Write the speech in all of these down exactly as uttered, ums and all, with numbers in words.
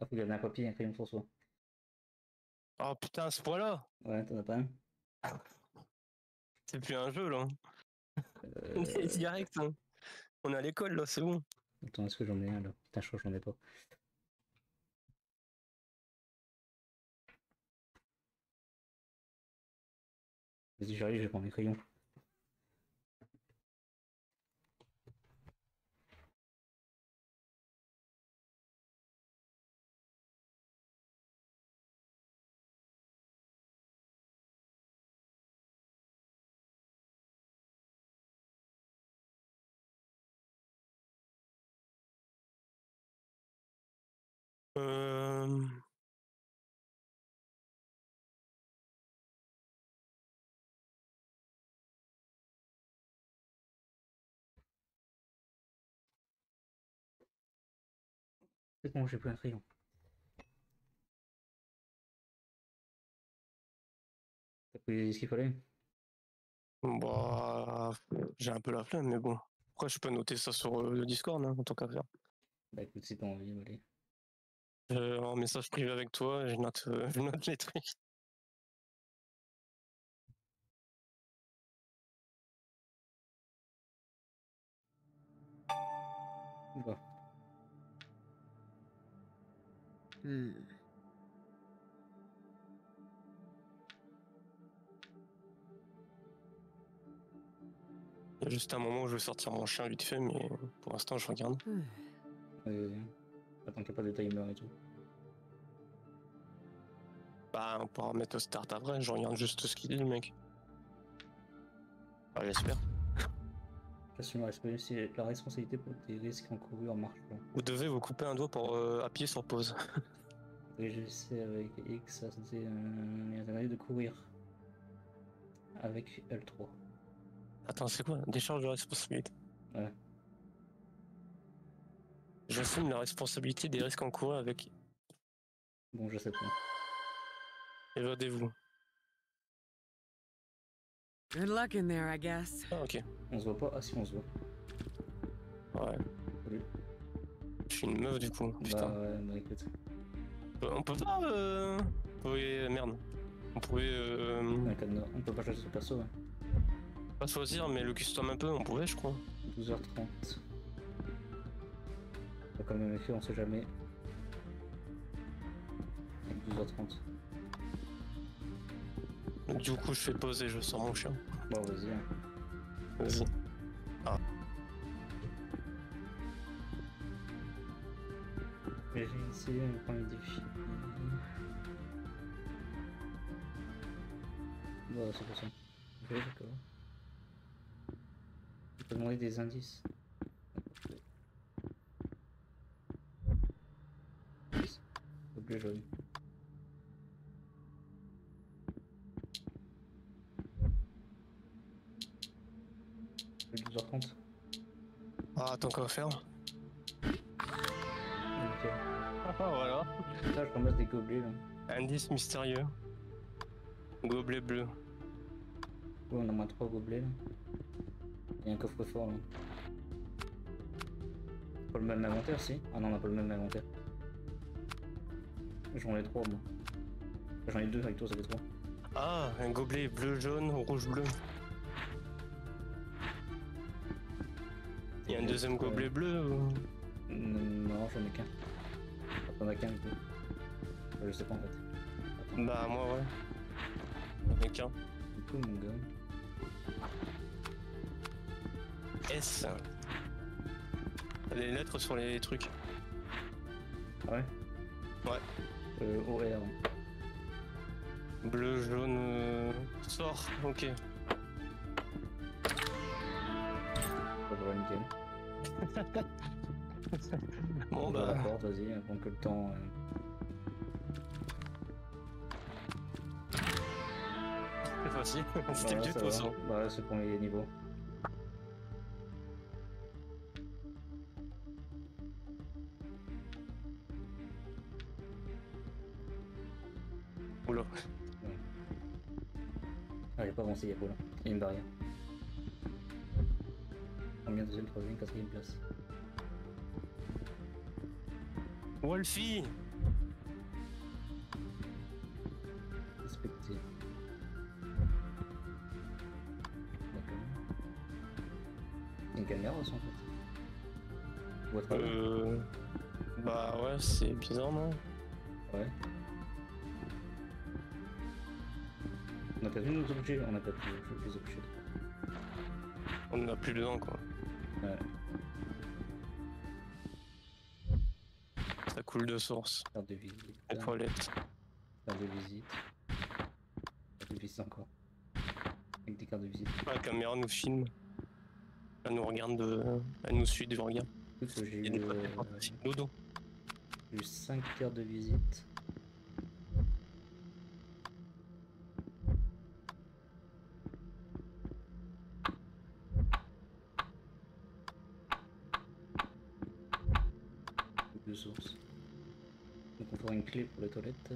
faut garder un papier et un crayon sur soi. Oh putain, à ce point-là. Ouais, t'en as pas un? C'est plus un jeu là. Euh... C'est direct. Hein. On est à l'école là, c'est bon. Attends, est-ce que j'en ai un là? Putain, je crois que j'en ai pas. Vas-y, j'arrive, je vais prendre mes crayons. Euh... C'est bon, j'ai plus un crayon. T'as pris ce qu'il fallait? Bah, j'ai un peu la flemme, mais bon. Après, je peux noter ça sur euh, le Discord, hein, en tant qu'à faire. Bah écoute, si t'as envie, allez. Euh, en message privé avec toi, je note, euh, je note les trucs. Bah. Hmm. Il y a juste un moment où je vais sortir mon chien vite fait, mais pour l'instant, je regarde. Hmm. Vas-y, vas-y. Attends qu'il n'y a pas de timer et tout. Bah, on pourra mettre au start après, je regarde juste ce qu'il dit, le mec. Ah, j'espère. J'assume la responsabilité, la responsabilité pour des risques encourus en marchant. Vous devez vous couper un doigt pour euh, appuyer sur pause. Réagissez avec X, ça c'est euh, de courir. Avec L trois. Attends, c'est quoi? Décharge de responsabilité. Ouais. J'assume la responsabilité des risques encourus avec. Bon, je sais pas. Évadez-vous. Good luck in there, I guess. Ah, ok. On se voit pas? Ah si, on se voit. Ouais. Salut. Je suis une meuf du coup. Putain. Bah ouais, bah écoute. On peut pas. Euh... Oui, merde. On pouvait. Euh... Un cadenas. On peut pas choisir son perso, ouais. Pas choisir, mais le custom un peu, on pouvait, je crois. douze heures trente. Bah, comme même écrit, on sait jamais. douze heures trente. Du coup, je fais pause et je sors mon chien. Bon, vas-y. Hein. Vas-y. Ah. J'ai essayé un premier défi. Bon, c'est pour ça. Ok, d'accord. Je peux demander des indices. Objet jaune. douze heures trente. Ah, attends, quoi faire? Ok. Ah, voilà. Ça, je ramasse des gobelets là. Indice mystérieux. Gobelet bleu. Ouais, on a moins trois gobelets là. Il y a un coffre-fort là. Pas le même inventaire, si? Ah non, on a pas le même inventaire. J'en ai trois moi. J'en ai deux avec toi, ça fait trois. Ah, un gobelet bleu, jaune, rouge, bleu. Il y a un deuxième gobelet ouais. bleu ou... Non, j'en ai qu'un. T'en as qu'un du coup. Je sais pas en fait. Attends. Bah, moi, ouais. J'en ai qu'un. Du coup, mon gars. S. Les lettres sur les trucs. Ah ouais? Ouais. Euh, O R. Bleu, jaune, euh... sort, ok. Ça va nickel. Bon bah bah... d'accord, vas-y, avant que le temps... Euh... C'est facile, c'était Bah, le ça de va. façon. Bah c'est pour les niveaux. Oula. Ouais. Ah, j'ai pas avancé, il y a quoi là? Il y a une barrière. Combien? Deuxième, troisième, quatrième place. Wolfie! caméra ça en fait. On voit très bien. Euh... Bah ouais, c'est bizarre, non? Ouais. On a perdu nos objets, on a pas pu jouer les objets. On n'a plus dedans, quoi. Ouais. Ça coule de source. Carte de visite. Les toilettes. Carte de visite. Carte de visite encore. Avec des cartes de visite. La caméra nous filme. Elle nous regarde de... Elle nous suit du regard. Écoute, j'ai Il y a des eu, papiers euh, par dessus. Dodo. j'ai eu cinq cartes de visite. De sources. Donc on fera une clé pour les toilettes.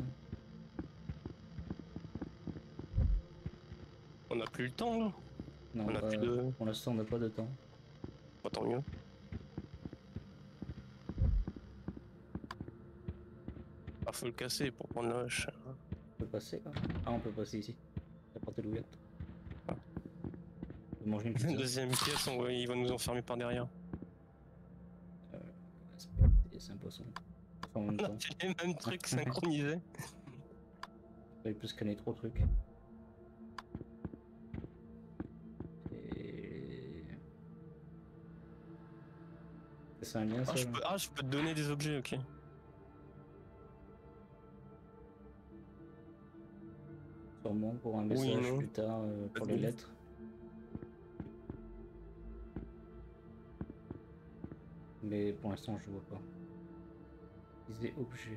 On n'a plus le temps, là. Non, On a euh, plus de... pour l'instant on n'a pas de temps. Bah, tant mieux. Ah, faut le casser pour prendre la hache. On peut passer là. Ah, on peut passer ici. La porte est ouverte. Ah. On peut manger une pizza. Deuxième pièce, on va... il va nous enfermer par derrière. C'est un poisson. Enfin, en même On a temps, fait les mêmes trucs synchronisés. il peut scanner trop de trucs. Et... C'est un lien Ah ça je, là peux... ah, je peux te donner des objets, ok. Sûrement pour un message non. plus tard euh, pour Pas de les donner. lettres. Mais pour l'instant je vois pas. Viser objet.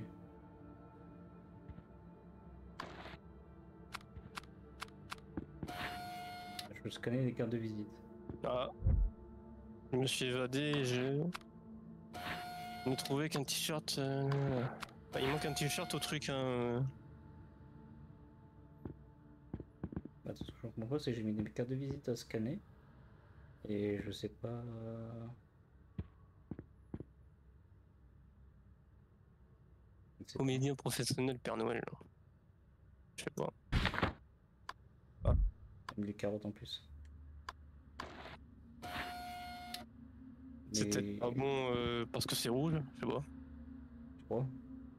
Je peux scanner les cartes de visite. Ah. Je me suis évadé et j'ai... Je n'ai trouvé qu'un t-shirt... Euh... Bah, il manque un t-shirt au truc, hein. Bah, tout ce que je comprends pas, c'est que j'ai mis des cartes de visite à scanner. Et je sais pas... Je sais pas. Comédien professionnel Père Noël. là. Je sais pas. J'ai mis les carottes en plus. C'est Mais- peut-être pas bon euh, parce que c'est rouge, je sais pas. Je crois.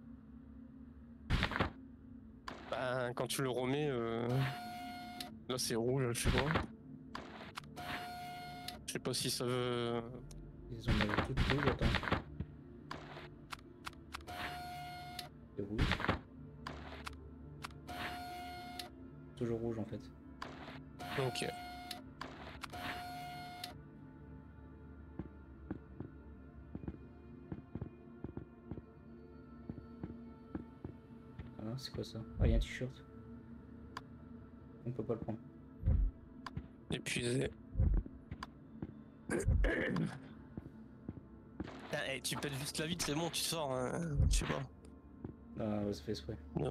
Bah, quand tu le remets, euh... là c'est rouge, je sais pas. Je sais pas si ça veut... Ils en avaient toutes rouges, attends. C'est rouge. Toujours rouge en fait. Ok. Ah, c'est quoi ça? Ah, il y a un t-shirt. On peut pas le prendre. Épuisé. Ah, hey, tu pètes juste la vitre, c'est bon, tu sors, hein. Je sais pas. Ah, ouais, ça fait exprès. Non.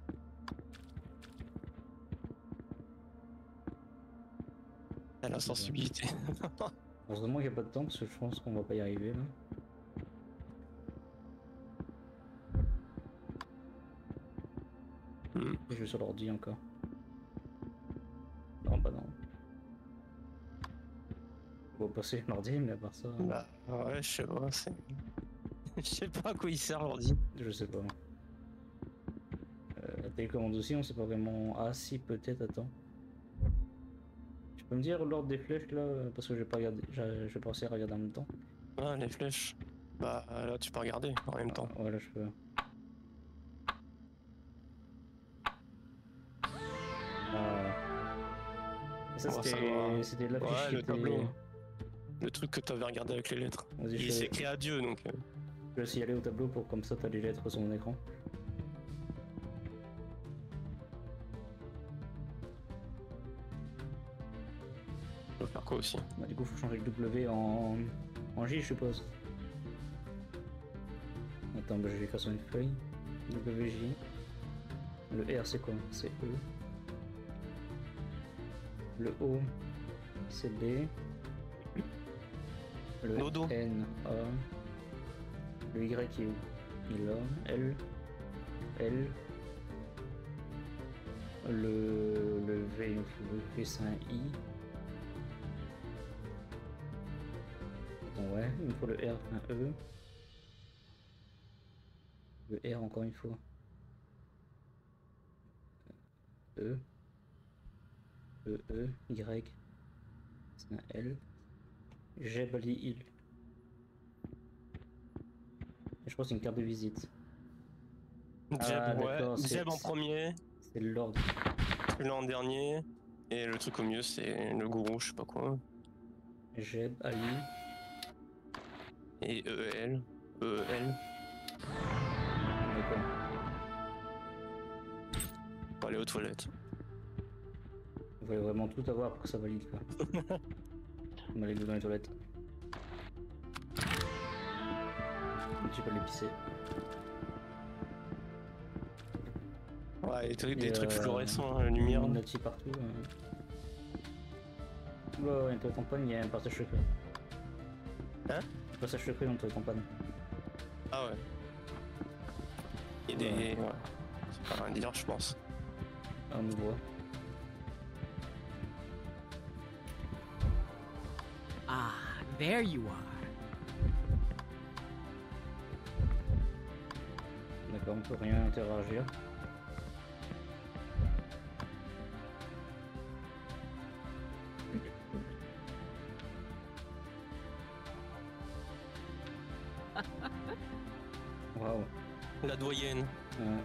Ah, la sensibilité. Heureusement qu'il n'y a pas de temps parce que je pense qu'on va pas y arriver là. Hmm. Je vais sur l'ordi encore. Non, bah non. On va passer l'ordi, mais à part ça, Bah, ouais, je sais pas, c'est... Je sais pas à quoi il sert l'ordi. je sais pas. Euh, la télécommande aussi, on sait pas vraiment. Ah, si, peut-être, attends. Tu peux me dire l'ordre des flèches là? Parce que je vais pas regarder, je vais passer à regarder en même temps. Ah, les flèches. Bah, là, tu peux regarder en même temps. Ah, ouais, là je peux. Ah. Et ça, On va c'était savoir. c'était l'affiche Ouais, qui le était. tableau. Le truc que t'avais regardé avec les lettres. Vas-y, Il je s'est vais, écrit adieu, donc... euh, je vais essayer d'aller au tableau pour comme ça t'as les lettres sur mon écran. Je peux faire quoi aussi? Bah, du coup, faut changer le W en, en J, je suppose. Attends, bah, je vais écrire sur une feuille. W J. Le R, c'est quoi? C'est E. Le O, c'est D. Le Dodo. N, A. Le Y qui est où? Il est là. L. L. Le, le V, le V c'est un I. Bon, ouais, il me faut le R, un E. Le R encore une fois. E. E, E, Y. C'est un L. Jebali Hill. Je crois que c'est une carte de visite. Jeb, Ah, ouais. d'accord, c'est- Jeb en premier, C'est l'ordre. celui-là en dernier. Et le truc au mieux, c'est le gourou, je sais pas quoi. Jeb, Ali. Et E E L. E E L. D'accord. Pour aller aux toilettes. Vous voulez vraiment tout avoir pour que ça valide quoi. On va aller dans les toilettes. Tu peux l'épicer. Ouais, et des, Et, des trucs euh, fluorescents, la lumière. Illuminati partout. Euh... Ouais, ouais, dans ta campagne, il y a un passage secret. Hein? Un passage secret dans ta campagne. Ah ouais. Il y a des. Ouais. C'est pas rien à dire, je pense. Ah, on nous voit. Ah, there you are. D'accord, on peut rien interagir. Waouh. La doyenne. Ouais.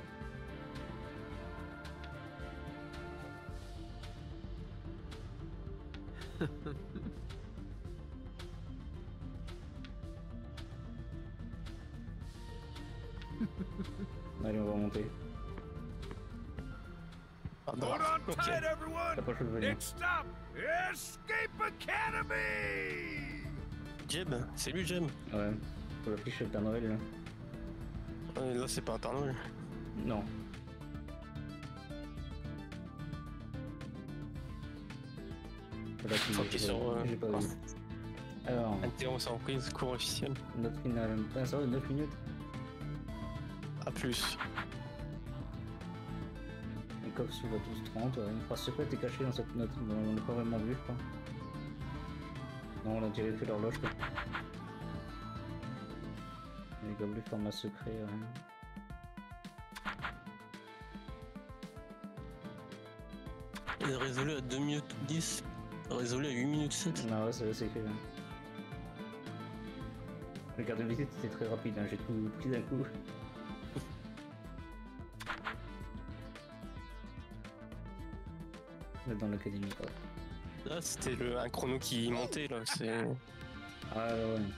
Allez, on va monter. Ah bah, Hold on ok. tight, everyone! T'as pas le choix de venir. Next stop, Escape Academy! Jeb, c'est lui Jeb. Ouais. Pour l'affiche chez le Père Noël là. Ouais, là, c'est pas un Père Noël. Non. Là, tu Faut qu'il j'ai sur, pas- euh, j'ai pas ah. vu. Alors, Interro surprise, cours officiel. notre finale. Ah, ça va, neuf minutes. A plus. Le coffre s'ouvre à douze trente. Ouais. Une phrase secrète est cachée dans cette note. Bon, on l'a pas vraiment vu, je crois. Non, on a dirigé fait l'horloge quoi. Les gobelets format secret. Ouais. Il est résolu à deux minutes dix. Résolu à huit minutes sept. Non, ouais, c'est c'est écrit. Hein. Le garde de visite c'était très rapide, hein. J'ai tout pris d'un coup. On est dans l'académie quoi. Là, c'était le, un chrono qui montait, là. C'est. Ah ouais, ouais.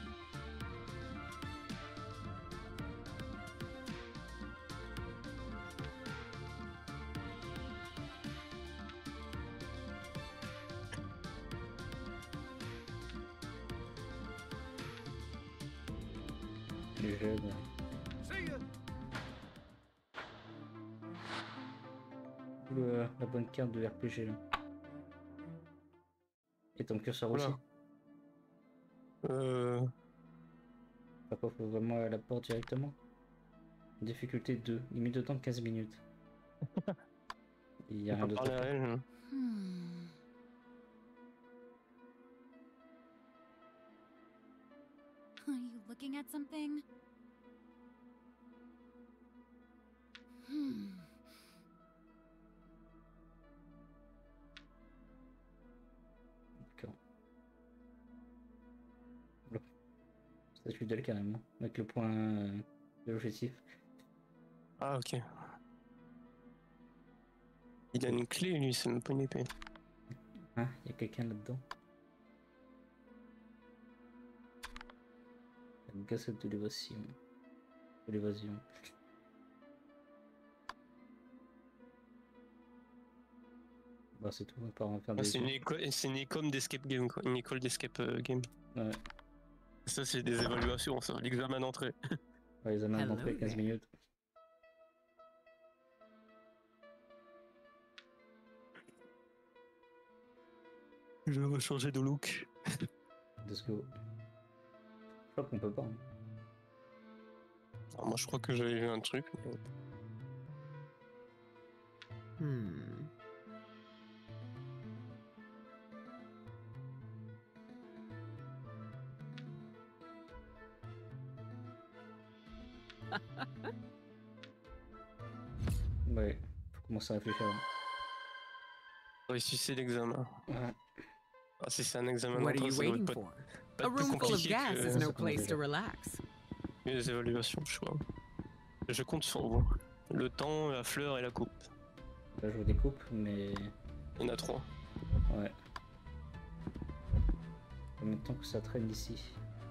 Les jeux, ouais. See ya! Le- la bonne carte de R P G là. Et ton curseur Oula. aussi. Euh. Par contre, faut vraiment aller à la porte directement. Difficulté deux, limite de temps de quinze minutes. Il y a On rien peut d'autre. parler à elle. hein. Hmm. Are you looking at something? Hmm. D'accord. Oula. Statue d'elle carrément, avec le point euh, de l'objectif. Ah, ok. Il a une clé, lui, c'est même pas une épée. Hein, il y a quelqu'un là-dedans. Une cassette de l'évasion. De l'évasion. Bah c'est tout, on va pas faire Ah, des... c'est une école, c'est une école d'escape game, quoi. Une école d'escape euh, game. Ouais, Ça, c'est des évaluations, ça. L'examen d'entrée. ouais, les amènes Hello d'entrée quinze there. minutes. Je vais changer de look. Let's go. Je crois qu'on peut pas. Hein. Alors, moi, je crois que j'avais vu un truc. mais- Hmm. Ouais, faut commencer à réfléchir. Réussissez l'examen. Ouais. Ah, si c'est un examen What are d'entrée, you ça doit waiting pas, for? pas A être plus room full of compliqué gas que is ça no commence place to déjà. relax. les évaluations, je crois. Je compte sur vous. Le temps, la fleur et la coupe. Là, je vous découpe, mais Il y en a trois. ouais. En même temps que ça traîne ici.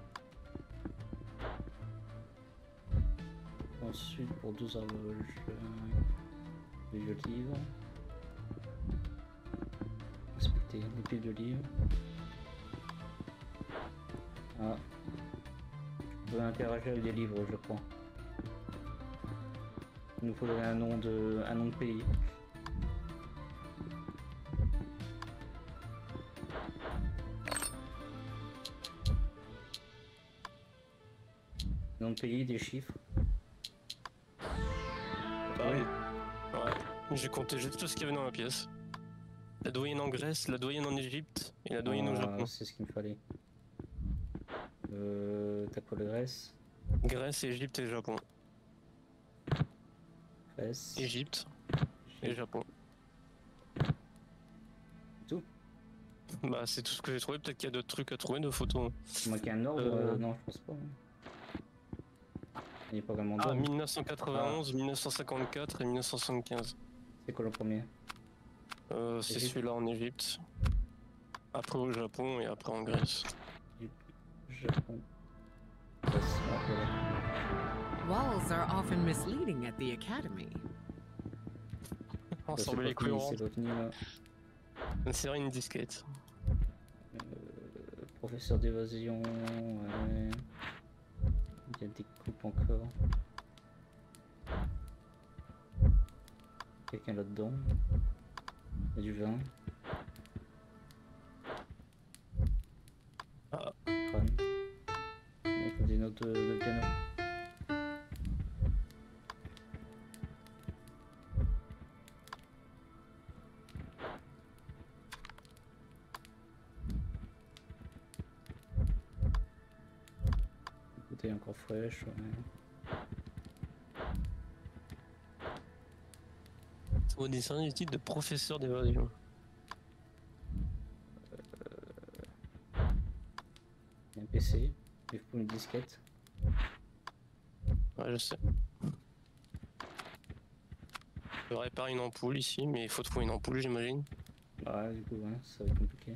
Ensuite, pour douze horloges, euh, les vieux livres. Inspecter les piles de livres. Ah. Je peux interagir avec des livres, je crois. Il nous faudrait un nom de, un nom de pays. Nom de pays, des chiffres. Pareil. Ouais. J'ai compté juste tout ce qu'il y avait dans la pièce. La doyenne en Grèce, la doyenne en Égypte et la doyenne au Ah, Japon. c'est ce qu'il me fallait. Euh, T'as quoi, le Grèce? Grèce, Égypte et Japon. Grèce. Égypte et Japon. Tout. Bah c'est tout ce que j'ai trouvé, peut-être qu'il y a d'autres trucs à trouver, de photos. Il manque un ordre? Euh. euh, Non, je pense pas. Il n'y a pas vraiment Ah, d'ordre. mille neuf cent quatre-vingt-onze, mille neuf cent cinquante-quatre et mille neuf cent soixante-quinze. C'est quoi le premier? Euh, c'est Égypte. celui-là en Égypte. Après au Japon et après en Grèce. Japon. Grèce. Ah, voilà. Walls are often misleading at the academy. On Ça, s'en c'est bat pas les fini, couilles c'est pas fini, là. Insérer une disquette. Euh, professeur d'évasion, ouais. Il y a des coupes encore. Quelqu'un là-dedans. Il y a du vin. Ah. Crâne. Il faut des notes de, de piano. Bouteille encore fraîche, ouais. Au dessin du titre de professeur d'évasion. Il y a un P C, il faut une disquette. Ouais, je sais. Je répare une ampoule ici, mais il faut trouver une ampoule, j'imagine. Ouais, du coup, ouais, ça va être compliqué.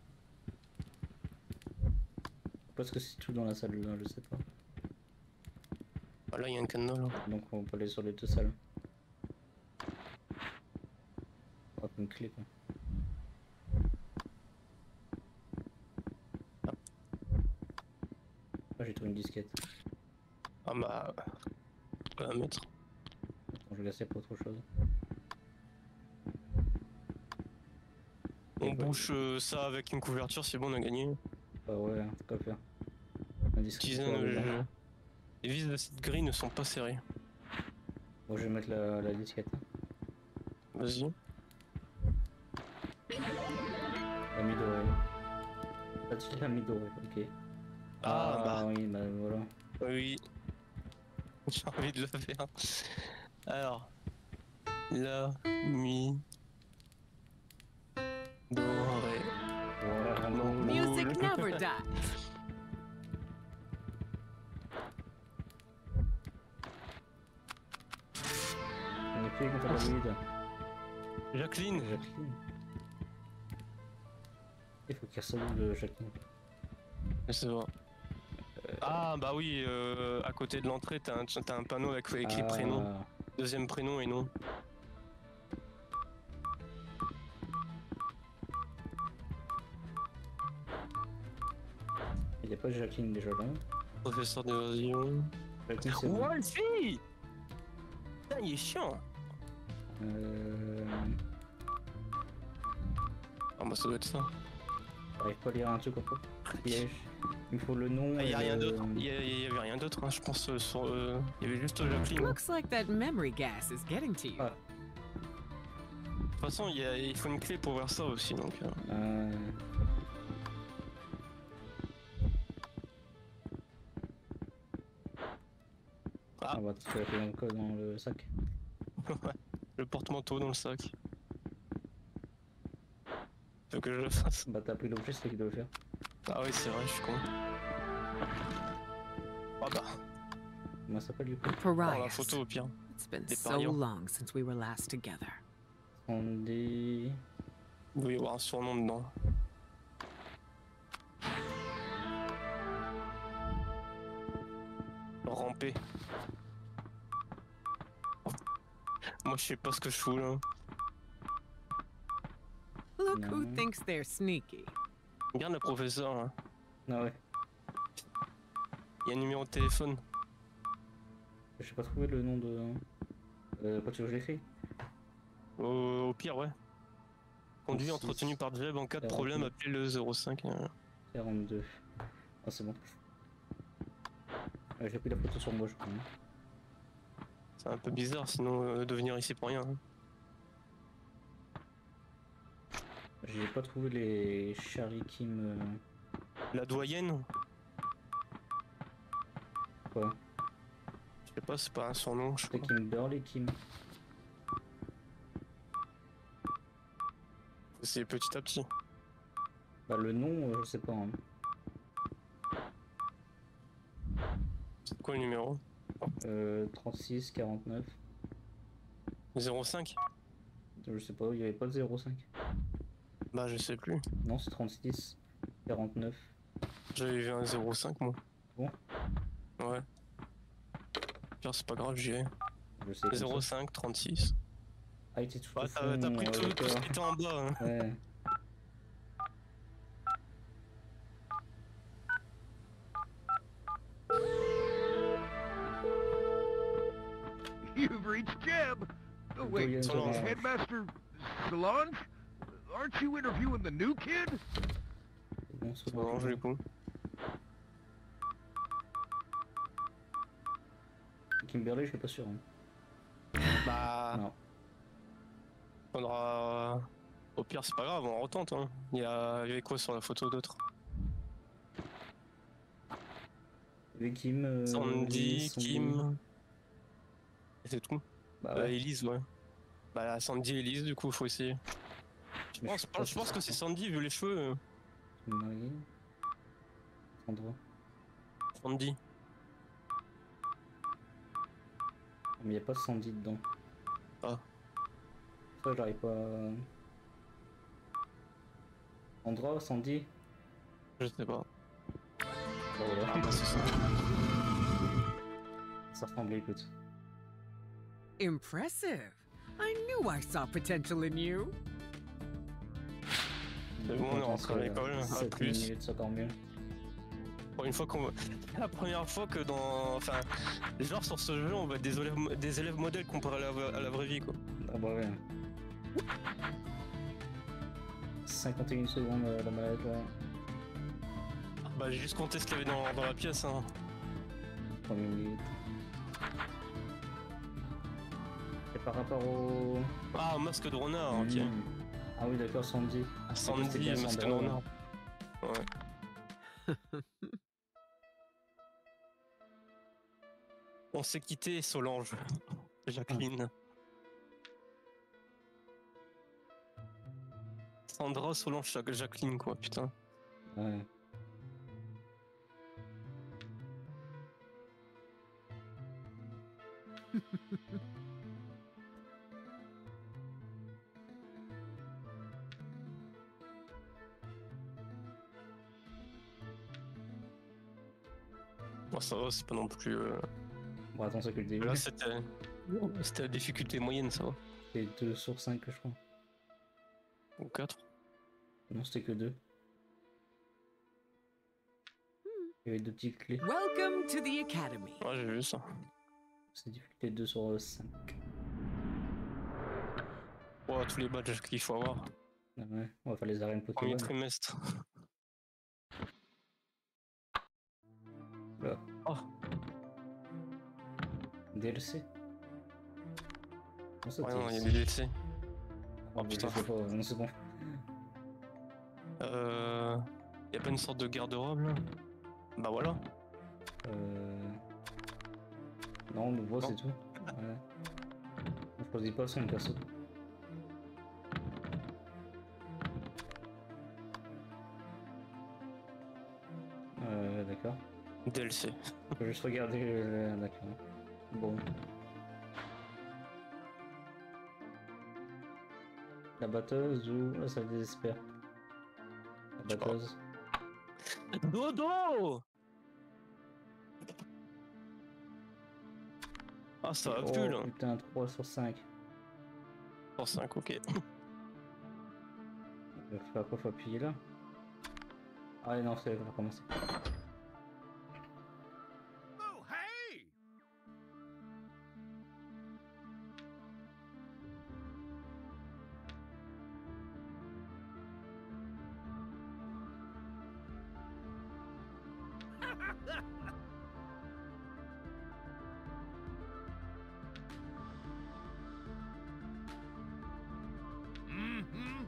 Parce que c'est tout dans la salle, là, je sais pas. Ah, là, il y a un cadenas là. Donc on peut aller sur les deux salles. On va une clé, quoi. Ah, j'ai trouvé une disquette. Ah bah. Je vais la mettre. Attends, je vais laisser pour autre chose. On bouche euh, ça avec une couverture, c'est bon, on a gagné. Bah ouais, faut quoi faire. Un distributeur Tisane, dedans. je- Les vis de cette grille ne sont pas serrées. Bon, je vais mettre la, la disquette. Vas-y. La mi dorée. Ah, tu l'as mis dorée, ok. Ah, bah. oui, bah voilà. Oui. J'ai envie de le faire. Alors. La mi. Dorée. Voilà, Non. bon, Music Cool. never dies. on est plus contre la weed. Jacqueline. Jacqueline. Il faut qu'il ressemble de Jacqueline. C'est bon. Ah bah oui, euh, à côté de l'entrée, t'as un, t'as un panneau avec écrit Ah, prénom, deuxième prénom et nom. Il n'y a pas Jacqueline déjà là. Professeur d'évasion. Jacqueline, c'est bon. Wolfie. Putain, il est chiant. Euh... Ah bah ça doit être ça. J'arrive pas à lire un truc en fait. Piège. Il me faut le nom. Ah, il y et a rien le- d'autre. Il y, a- il y avait rien d'autre, hein, je pense. euh, sur, euh, il y avait juste Jacqueline. Looks like that memory gas is getting to you. Ah. De toute façon, il, y a- il faut une clé pour voir ça aussi, donc. euh. Euh... Ah. On va te faire dans le code dans le sac. Ouais. Le porte-manteau dans le sac. Faut que je le fasse. Bah t'as pris l'objet, c'est toi qui dois le faire. Ah oui, c'est vrai, je suis con. Ah bah, Comment ça s'appelle du coup? prends la Pariahs. photo au pire. It's been Des so parions. long since we were last together. On dit... Il doit y avoir un surnom dedans. Ramper. Moi je sais pas ce que je fous là. Look who No. thinks they're sneaky. Regarde le professeur là. Ah ouais. Il y a un numéro de téléphone. J'ai pas trouvé le nom de... Euh, quand tu veux que je l'écris. Au, au pire, ouais. Conduit six, entretenu par Jeb en cas de quarante-neuf. problème, appelez le zéro cinq. euh. quarante-deux. Ah c'est bon. Ouais, j'ai pris la photo sur moi je crois. hein. C'est un peu bizarre sinon euh, de venir ici pour rien. hein. J'ai pas trouvé les Charlie Kim... euh, La doyenne, Quoi? je sais pas, c'est pas un surnom, je C'est crois. Kimberly Kim. C'est petit à petit. Bah le nom, euh, je sais pas. Hein. C'est quoi le numéro? Euh, trente-six, quarante-neuf. zéro cinq? Je sais pas, il y avait pas de zéro cinq. Bah je sais plus. Non, c'est trente-six, quarante-neuf. J'avais vu un zéro cinq moi. Bon. Ouais. Pire c'est pas grave, j'y ai. Je sais. comme zéro ça. cinq, trente-six. Ah, il était tout Ouais, au t'as fond, t'as pris euh, tout, tout ce d'accord. qui était en bas. hein. Ouais. You've reached Jeb. Oh, wait, Doyen Solange. Solange. Headmaster Solange? Aren't you interviewing the new kid? Bon, c'est C'est pas grave, du coup. Kimberly, je suis pas sûr. Hein. Bah. Non. Faudra. Au pire, c'est pas grave, on retente. Hein. Il y, a... il y avait quoi sur la photo d'autre? Il y avait Kim. Euh, Sandy, Elise, Sandy. Kim. Et c'est tout. Bah Euh, ouais. Elise, ouais. Bah, la Sandy et Elise, du coup, faut essayer. Je Mais pense, je sais pas je si pense c'est que ça. c'est Sandy, vu les cheveux. euh. Marie. Sandra. Sandy. Mais il n'y a pas Sandy dedans. Ah. Ça, j'arrive pas. à- Sandra, Sandy. Je sais pas. Bah, voilà. Ah, bah, c'est ça. Ça ressemblait, écoute. Impressive. I knew I saw potential in you. C'est bon, on est rentré à l'école, à sept plus. minutes, c'est encore mieux. Pour une fois qu'on va- la première fois que dans. Enfin, genre sur ce jeu, on va être des élèves, des élèves modèles comparés à la, à la vraie vie, quoi. Ah bah ouais. cinquante et une secondes euh, la malade là. Bah, j'ai juste compté ce qu'il y avait dans, dans la pièce, hein. trois minutes. Et par rapport au. Ah, masque de renard, ok. Hmm. Ah oui, d'accord, Sandy. Sandy, C'était bien masque de Sandra, renard. Ouais. On s'est quitté, Solange. Jacqueline. Sandra, Solange, Jac- Jacqueline, quoi, putain. Ouais. Bon, ça va, c'est pas non plus. euh, Bon, attends, c'est que le début. Là, c'était. C'était la difficulté moyenne, ça va. C'est deux sur cinq, je crois. Ou quatre. Non, c'était que deux. Il y avait deux petites clés. Welcome to the Academy. Ouais, j'ai vu ça. C'est difficulté deux sur cinq. Ouais, tous les badges qu'il faut avoir. Ah ouais, on va faire les arènes Premier Pokémon. trimestre. Là. Oh, D L C. Non, ça, ouais, D L C. non, il y a des D L C. Oh, putain. Je sais pas, non, c'est bon. Euh. Y a pas une sorte de garde-robe là? Bah voilà. Euh... Non, on le voit, Non. c'est tout. Ouais. On choisit pas son perso. Euh, d'accord. D L C. Faut juste regarder le... D'accord. Bon. La batteuse ou... Ah, ça désespère. La sais pas. batteuse. Dodo. Ah, ça va Oh plus là. putain, trois sur cinq. Sur cinq, ok. Il va faire quoi? Faut appuyer là. Ah non, c'est va recommencer. Oh, hey! Mm-hmm.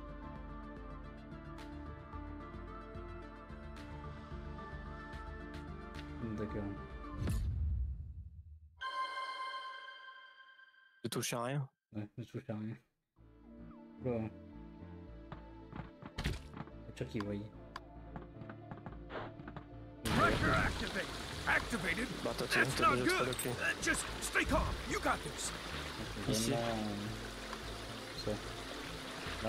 D'accord. Je touche à rien. Ouais, je touche à rien. Oula. C'est sûr qu'il voyait. Pressure activate. Activated. Bah, t'as t'as That's déjà not trop good. la clé. Uh, just stay calm. You got this. C'est Ici. vraiment... Ça. Là.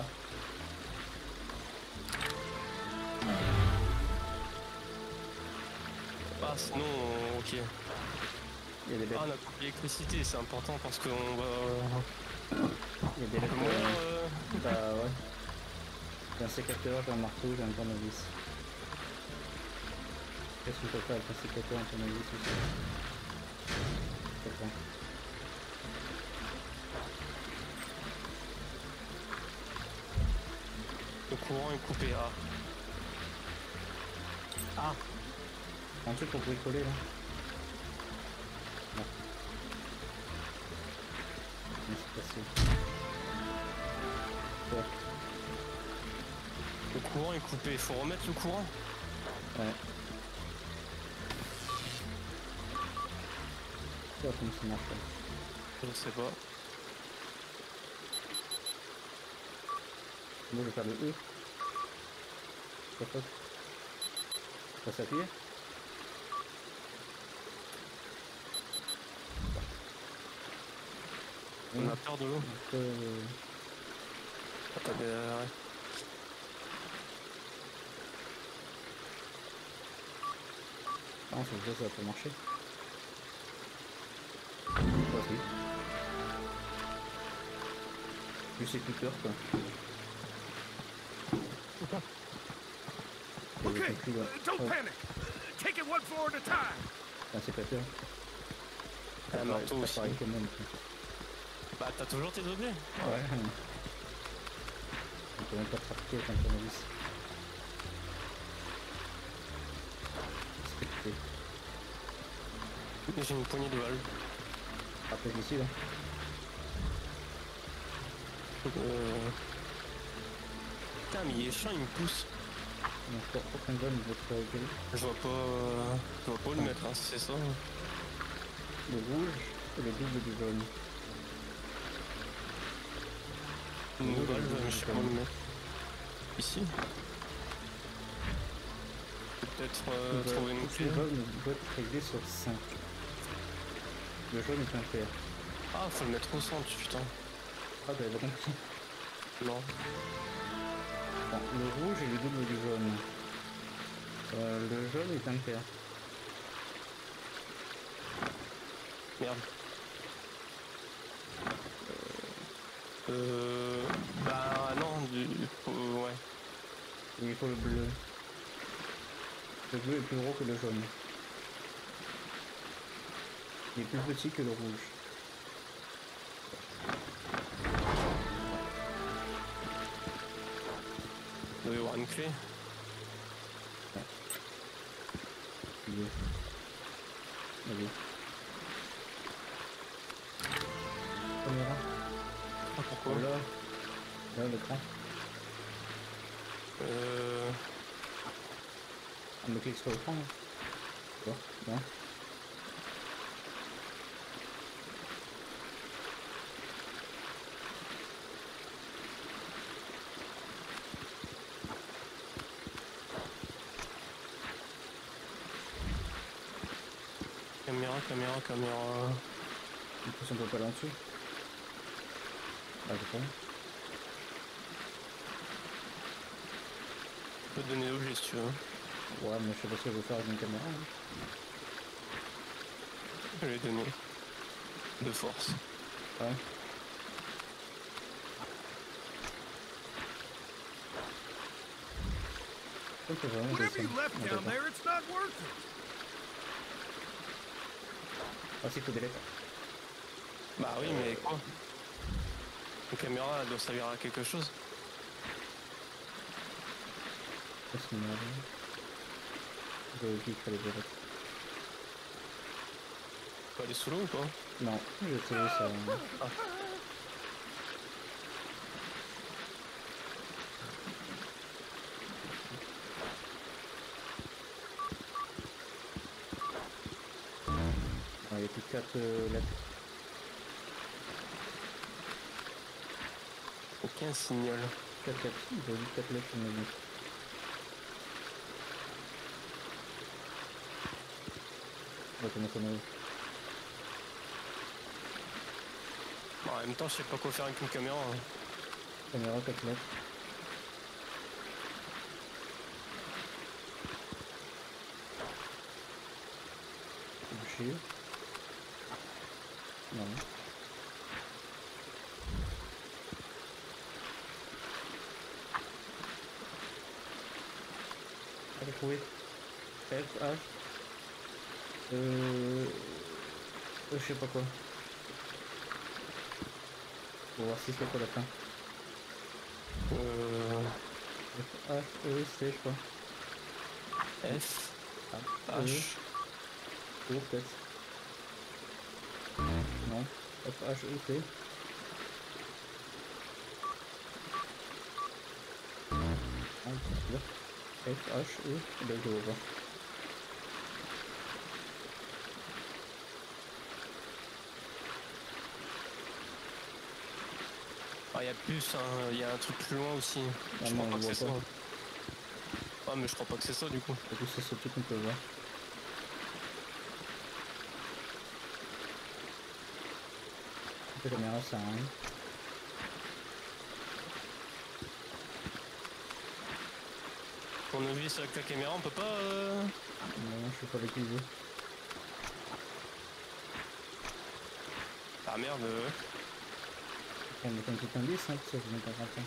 Ah, sinon, ok. Il y a des bêtes. Ah, on a coupé l'électricité, c'est important parce qu'on va. Il y a des bêtes. Moi, euh, euh, Bah ouais. J'ai un sécateur, j'ai un marteau, j'ai un tournevis. Qu'est-ce que je peux faire avec un sécateur, un tournevis aussi? D'accord. le courant est coupé. Ah. Ah, Un truc pour bricoler là. Non. Mais c'est passé. Ouais. le courant est coupé. Il faut remettre le courant. Ouais. Je sais pas comment ça marche là. Je sais pas. Moi je vais faire le E. Pas faute. Faut s'appuyer. On a peur de l'eau. Un peu, euh, Attends, euh, ouais. Ah, c'est ça, ça peut marcher. Quoi, si. Plus c'est plus peur quoi. Il y avait Okay. plus, là. uh, Don't Ouais, panic. Uh, Take it one floor at a time. c'est un sécateur. Un marteau pas aussi. pareil que moi. non Bah, t'as toujours tes objets. plus. Ouais. On peut même pas trafiquer avec un tournevis. Respecté. J'ai une poignée de balles. Après ici là. Euh... Putain, mais il est chiant, il me pousse. Donc pour aucun gun votre gueule. Je vois pas. euh, Je vois pas où le mettre, hein, si c'est ça. Le rouge et le double du jaune. Une balle, je sais pas où le mettre. Ici. Peut-être euh, Tout trouver une le clé. jaune doit être réglé sur cinq. Le jaune est impair. Ah, faut le mettre au centre, putain. Ah, t'avais pas compris. Non. Bon, le rouge et le double du jaune. Euh, le jaune est impair. Merde. Euh. Bah non, du. faut- Ouais. Et il faut le bleu. Le bleu est plus gros que le jaune. Il est plus petit que le rouge. Il doit y avoir une clé. Bleu. Allez. Caméra. Ah, pourquoi Là. Là, l'écran. Euh. On me clique sur l'écran là. Quoi? Non. caméra, caméra. De toute façon, on peut pas aller en dessous. Ah, j'ai pas. Je peux te donner l'objet si tu veux. Ouais, mais je sais pas ce que je vais faire avec une caméra. Hein. Je vais donner. De force. Ouais. Je pense que vraiment Whatever you descendre. left Non, down d'accord. there, it's not worth it. Ah si, faut délai. Bah oui, mais quoi? La caméra elle doit servir à quelque chose. Ça c'est merde. J'ai oublié qu'il fallait délai. Faut aller sous l'eau ou pas? Non, j'ai trouvé ça. Ah. Ah, il y a plus que quatre euh, lettres. Aucun signal. quatre lettres. J'ai oublié quatre lettres sur ma vie. On va commencer à aller. Bon, en même temps, je sais pas quoi faire avec une caméra. Hein. Caméra, quatre lettres. Boucher. Non. Allez, trouver. F, H. Euh... Je sais pas quoi. On va voir si c'est quoi la fin. Euh... F, H, E, C, je crois. F, Ah, E, H. E, peut-être. Non. F, H, E, C. Ah, c'est là. F, H, E. Eh ben, je vois pas. Ah, il y a plus, hein. Il y a un truc plus loin aussi. Ah Je non, crois pas on que voit c'est ça. pas. Ah, mais je crois pas que c'est ça du coup. Du coup, c'est ce truc qu'on peut voir. La caméra, ça sert à rien. Ton avis avec la caméra, on peut pas. Euh... Non, je sais pas l'utiliser. Ah merde. Euh... On met un petit indice, hein, ça je mets pas grand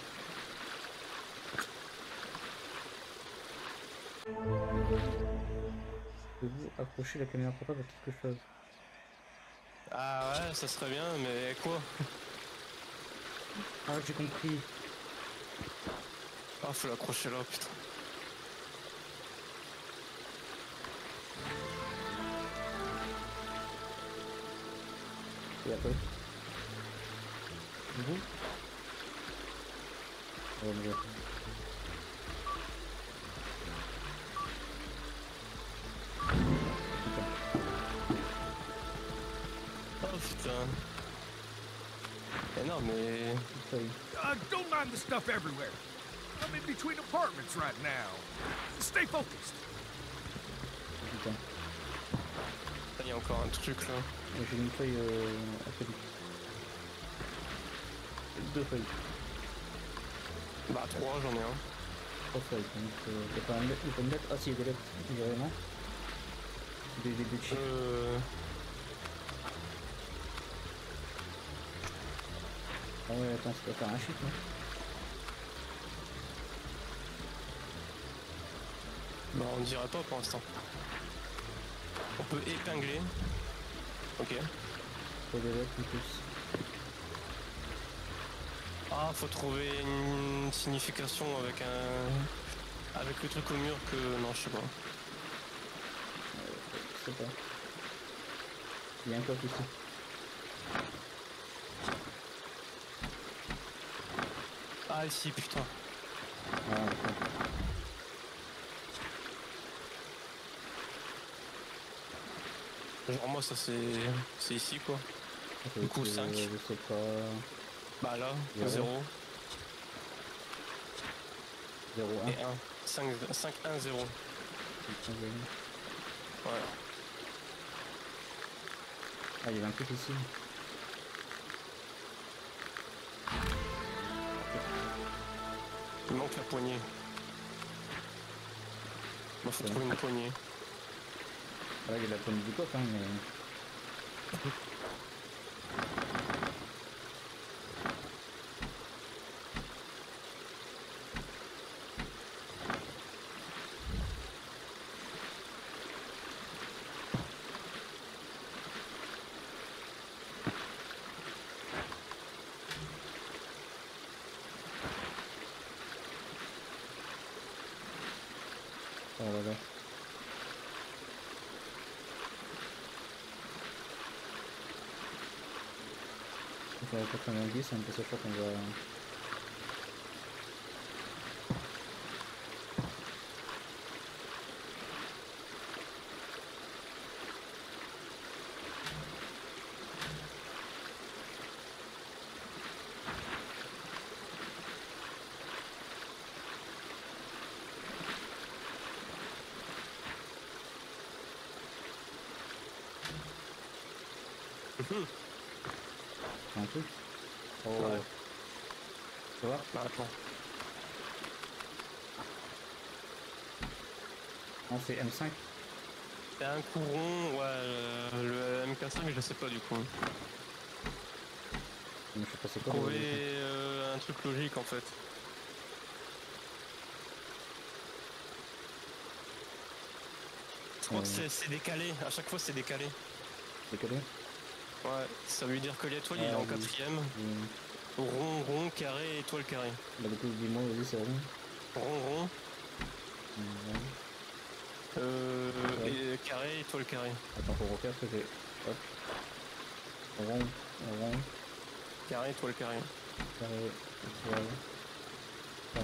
Pouvez-vous accrocher la caméra portable à quelque chose? Ah ouais, ça serait bien, mais quoi? Ah, j'ai compris. Ah, faut l'accrocher là, putain. Et après vous oh, mais... Oh putain. Eh non, mais. Putain. Uh, don't mind the stuff everywhere. I'm in between apartments right now. Stay focused. Putain. Il y a encore un truc là. J'ai une feuille euh, acrylique. Deux feuilles. Bah, trois, j'en ai un. Trois feuilles. Donc, euh, il y a pas une lettre, il y a pas une lettre. Ah, si, il y a des lettres. Évidemment. Des, des, des chiffres. Euh. Ah ouais, attends, ça doit faire un chiffre, hein. Bah, on dirait pas pour l'instant. On peut épingler. Ok. Faut des lettres en plus. Ah, faut trouver une signification avec un. Avec le truc au mur que. Non, je sais pas. Euh, je sais pas. Il y a un coffre ici. Ah, ici, putain. Ah, d'accord. Genre, moi, ça c'est. C'est ici quoi. Ok, Du coup, c'est- cinq. Je sais pas. Bah là, Zéro. zéro zéro, un. et un. cinq, cinq, un, zéro. Ouais. Ah, il y avait un truc ici. Il manque la poignée. Bon, faut Ouais. trouver une poignée. Ah, là, il y a la poignée du coffre, hein, mais. Oh là là. Il faudrait pas qu'on en glisse, hein, parce que je crois qu'on va. Mhm. Un truc. Oh. Ouais. Tu vois? Bah, attends. Non, c'est M cinq. C'est un coup rond, ouais, euh, le M K cinq, je sais pas du coup. Mais je sais pas c'est quoi. le- Trouver euh, un truc logique en fait. Je crois Euh. que c'est- c'est décalé, à chaque fois c'est décalé. Décalé. Ouais, ça veut dire que l'étoile il est Ah, en oui. quatrième. Hum. Rond, rond, carré, étoile carré. Bah, du coup, dis-moi, vas-y, c'est rond. Rond, rond, Hum, ouais. euh, Ouais. et carré, étoile carré. Attends, faut refaire ce que j'ai. Hop. Rond, rond, Carré, étoile carré. carré, étoile. Carré.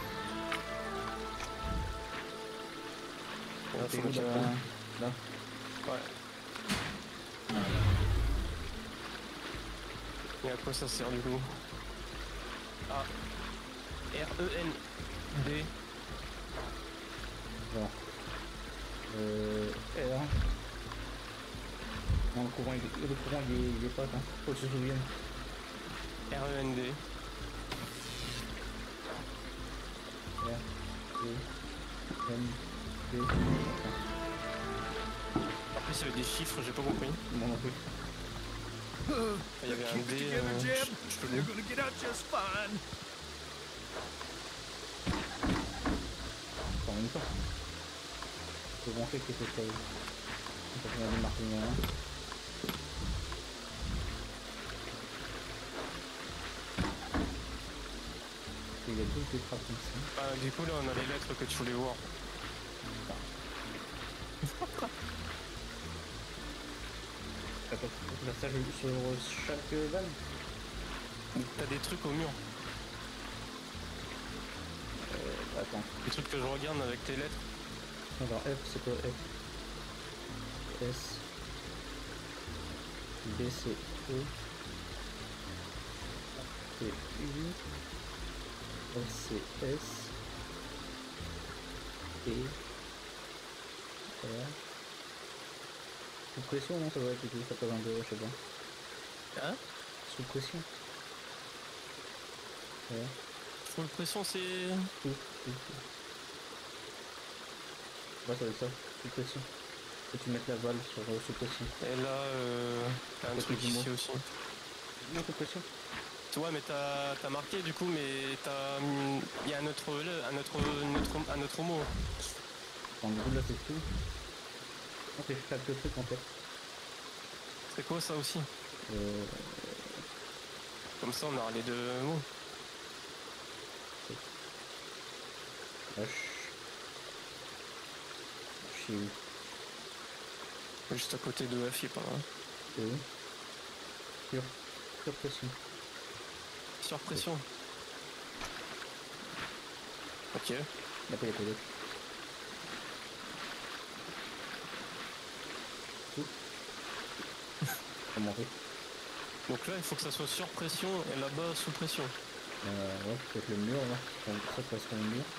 Là, T'es faut où, mettre là? la- Là. Ouais. Et à quoi ça sert du coup? Ah. R E N D. Bon. Euh. R. Non, le courant, il, le courant, il est, il est pas, hein. Faut que tu te souviennes. R E N D. R. E. N. D. Après ça va être des chiffres, j'ai pas compris. Bon, non plus. Il y avait un Keep it D. together, euh, Jeb. je- je peux You're le- gonna get out just fine. En même temps. Faut brancher quelque chose. On peut faire des marquings, hein. Il y a tout qui frappe ici. Ah, du coup là on a les lettres que tu voulais voir. Attends, faut faire ça sur chaque vanne. T'as des trucs au mur. Euh, attends. Des trucs que je regarde avec tes lettres. Alors F, c'est quoi F? S. B, c'est E. C'est U. S, c'est S. T. R. Sous pression, non, ça va être du coup, ça peut un deux, je sais pas. Hein? Sous pression. Ouais. Full pression c'est... Sous, sous, sous. Ouais, ça va être ça, sous pression. Et tu mets la balle sur euh, sous pression. Et là, euh, t'as un Côté truc du ici mot. aussi. Non, sous pression. Ouais, mais t'as t'as marqué du coup, mais t'as... Il y a un autre, un autre, un autre, un autre mot. Enfin, du coup, là, c'est tout. Non, c'est chaque truc en fait. C'est quoi ça aussi? Euh, Comme ça on aura les deux mots. H. Je suis où? Juste à côté de F, il est pas loin. C'est où? Sur. Sur pression. Sur pression. Ok. Là, il y a pas d'autre. Tout. Comment on fait? Donc là, il faut que ça soit sur pression et là-bas sous pression. Euh, ouais, peut-être le mur là. Ça correspond au mur.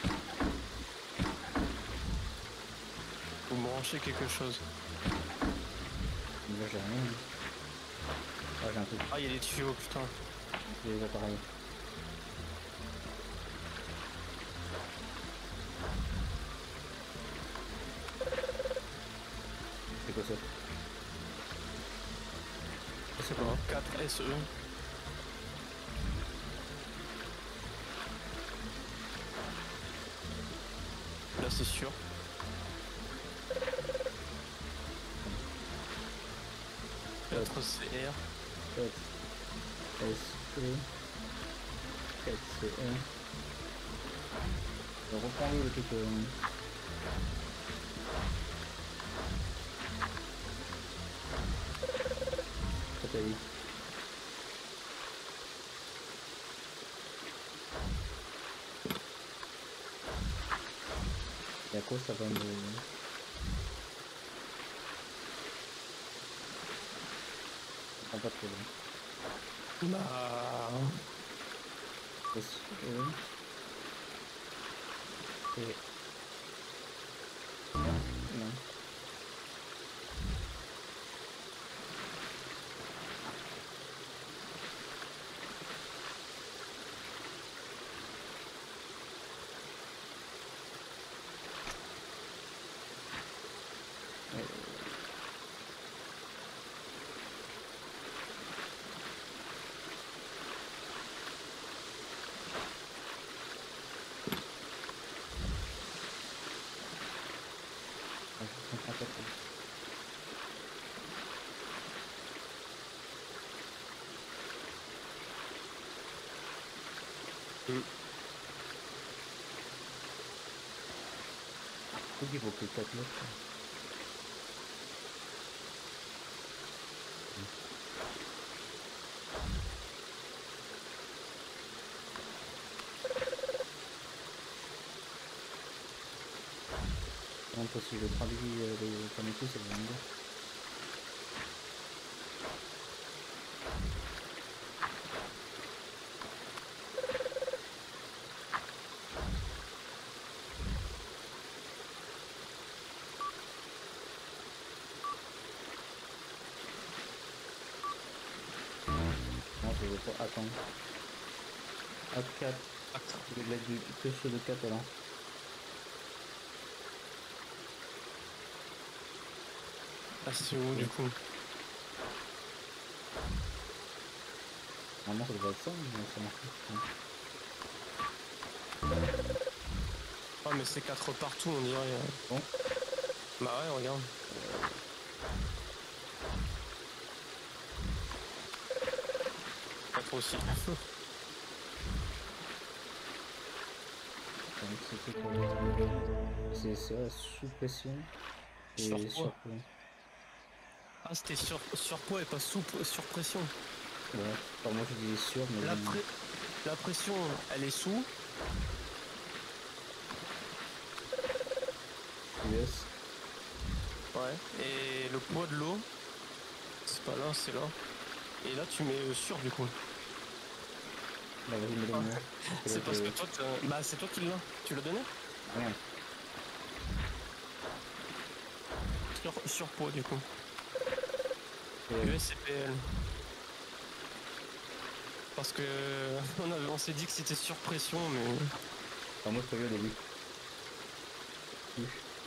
Faut brancher quelque chose. Mais là, j'ai rien. Ah, j'ai un truc. Ah, il y a des tuyaux, putain. J'ai les appareils. C'est quoi ça? C'est quoi? quatre S E. Là, c'est sûr. quatre C R. quatre S E. quatre C R. Reprends-le le truc. Euh... Ça t'a dit. Et à quoi ça va me... Je comprends pas trop bien. Bah. S E. Et... Non. Non. Je comprends pas trop. Mm. Je trouve qu'il faut que quatre mètres. Non, parce que je traduis euh, les comités, c'est vraiment bien. Non, je veux pas attendre. A quatre. Je vais mettre du, que ceux de quatre alors. Ah, c'est où du coup? Normalement ça devrait être ça, mais ça marche pas. Ah, mais c'est quatre partout, on dirait. Bon. Bah ouais, regarde. quatre aussi. C'est ça, sous pression et Surpoids. surpoids. Ah, c'était sur, surpoids et pas sous sur pression. Ouais, enfin, moi je disais sur, mais La, bon, pré- la pression, elle est sous. U S. Ouais. Et le poids de l'eau, c'est pas là, c'est là. Et là, tu mets euh, sur du coup. Bah vas-y, mets-le moi. C'est parce que toi, t'as- bah c'est toi qui l'as. Tu l'as donné? Rien. Sur, surpoids du coup. Et, U S et P L. Parce que on, avait- on s'est dit que c'était sur pression, mais enfin, moi je prévu au début. Oui.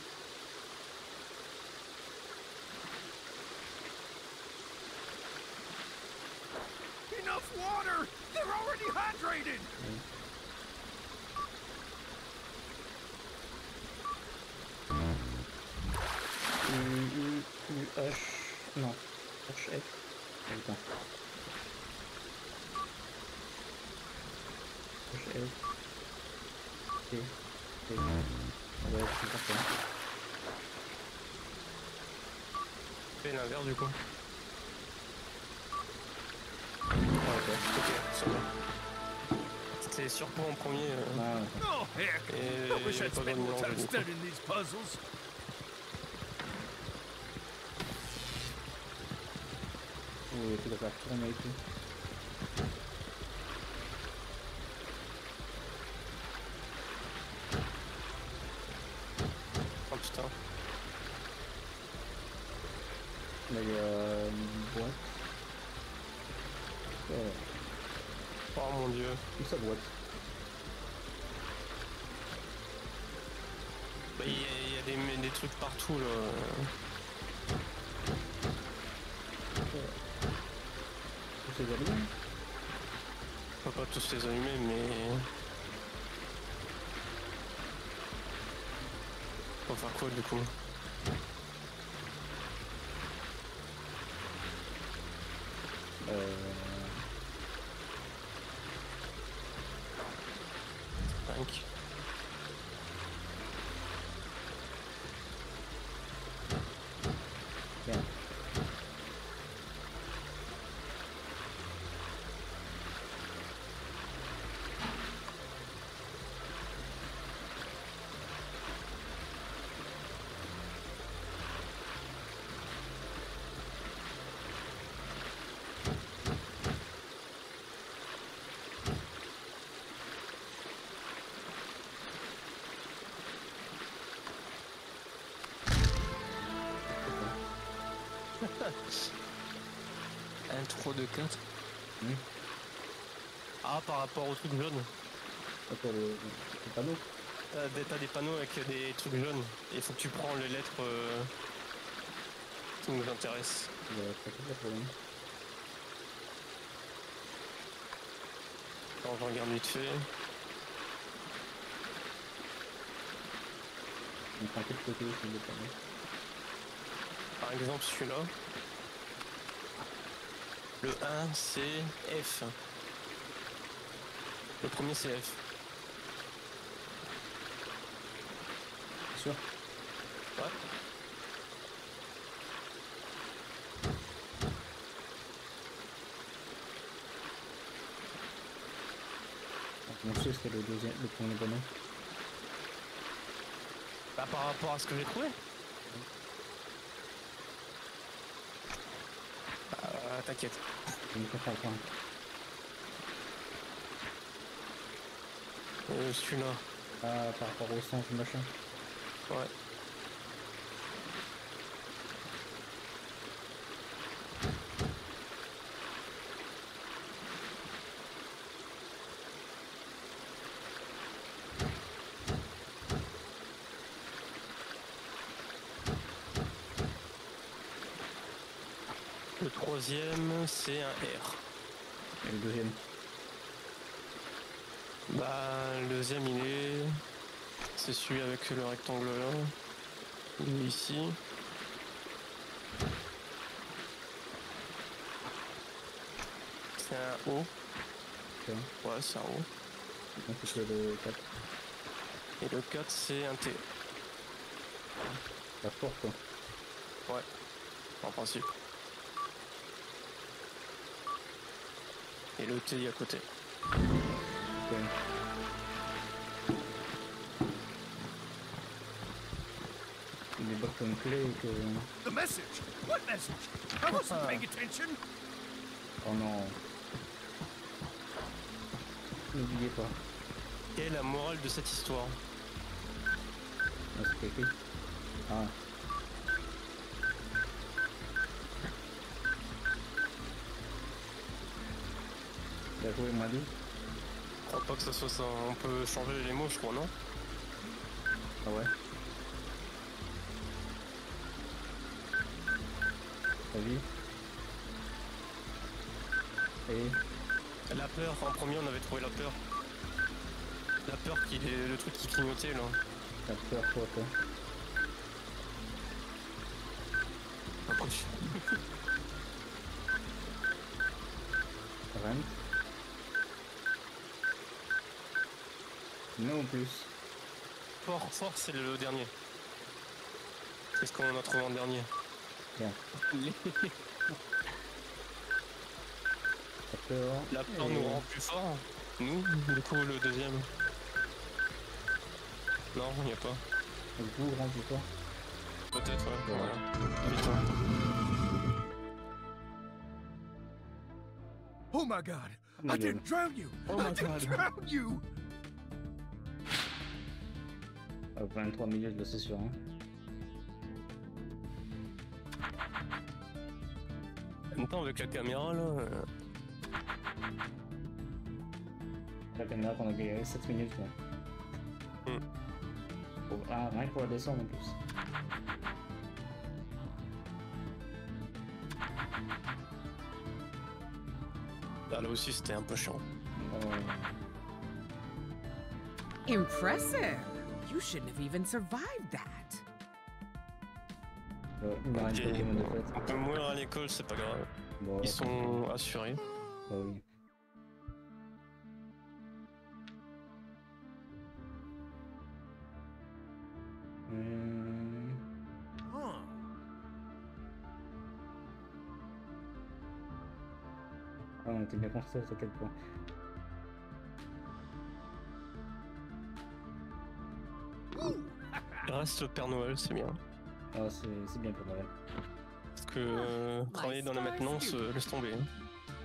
Enough water! They're already hydrated! U, U, U, H. Non. H, F. Oh, putain. H, F. T. T. Ouais, c'est parfait. fais l'inverse du coup. Ah, ok. Ok, c'est bon. C'était surpoids en premier. euh, Ah, ouais. Oh, heck! Et I wish j'ai I'd pas spent besoin de more time mélanger du coup. studying these puzzles. Oh, le truc à faire tourner et tout. Oh putain. Là, il y a une boîte. Oh, Oh mon dieu. tout sa boîte. Bah, il y a, il y a des, des trucs partout là. Tout s'est allumé. On peut pas tous les allumer, mais. On va faire quoi du coup? Euh... cinq. Bien. Intro de quatre. Mmh. Ah, par rapport au truc jaune. Attends, le, le panneau. Euh, des- T'as des panneaux avec des trucs jaunes. Il faut que tu prends les lettres euh, qui nous intéressent. Il va pas tout le problème. Alors je regarde vite fait. On prend quelques côtés aussi le panneau. Par exemple celui-là. Le un c'est F. Le premier c'est F. C'est sûr? Ouais. Mon sait c'était le deuxième, le premier panneau. Bah par rapport à ce que j'ai trouvé. Euh, T'inquiète. Je ne comprends pas. Euh, celui-là. Ah, par rapport au sens du machin. Ouais. Le troisième, c'est un R. Et le deuxième. Bah, le deuxième, il est... C'est celui avec le rectangle là. Il est ici. C'est un O. Ok. Ouais, c'est un O. Donc c'est le quatre. Et le quatre, c'est un T. La porte quoi. Ouais, en principe. Et le T à côté. Ok. Il est bas comme clé et que... The message! What message? I wasn't paying attention. Oh non. N'oubliez pas. Quelle est la morale de cette histoire? Ah, c'est écrit. Ah. Il a joué moins dit. Je crois pas que ce soit ça. On peut changer les mots, je crois, non? Ah ouais. T'as vu? Et La peur, en premier, on avait trouvé la peur. La peur, qui est le truc qui clignotait, là. t'as peur quoi toi? Approche. Rent. Non plus. Fort, fort, c'est le dernier. C'est ce qu'on a trouvé en dernier. Bien. Les- T'as peur. La peur Et- nous rend plus fort. Nous, du coup, le deuxième. Non, il n'y a pas. Le goût rend plus fort. Peut-être, ouais. Ouais. Voilà. Putain. Oh my god! my I didn't drown you! Oh I my didn't God. drown you! Ah, vingt-trois minutes là c'est sûr hein. En même temps, avec la caméra, là... euh, La caméra qu'on a galéré sept minutes là. Hmm. Pour- ah, rien que pour la descendre en plus. Ah, là aussi c'était un peu chiant. Euh, Impressive. You shouldn't have even survived that. euh, une arène Ok. Pokémon de fait. On peut mourir à l'école, c'est pas grave. Bon, Ils ouais, sont assurés. bah oui. Hmm. Huh. Ah, on était bien concentrés à quel point. Il reste le Père Noël, c'est bien. Ah, c'est c'est bien pour Noël. Parce que euh, travailler dans la maintenance, euh, laisse tomber. hein.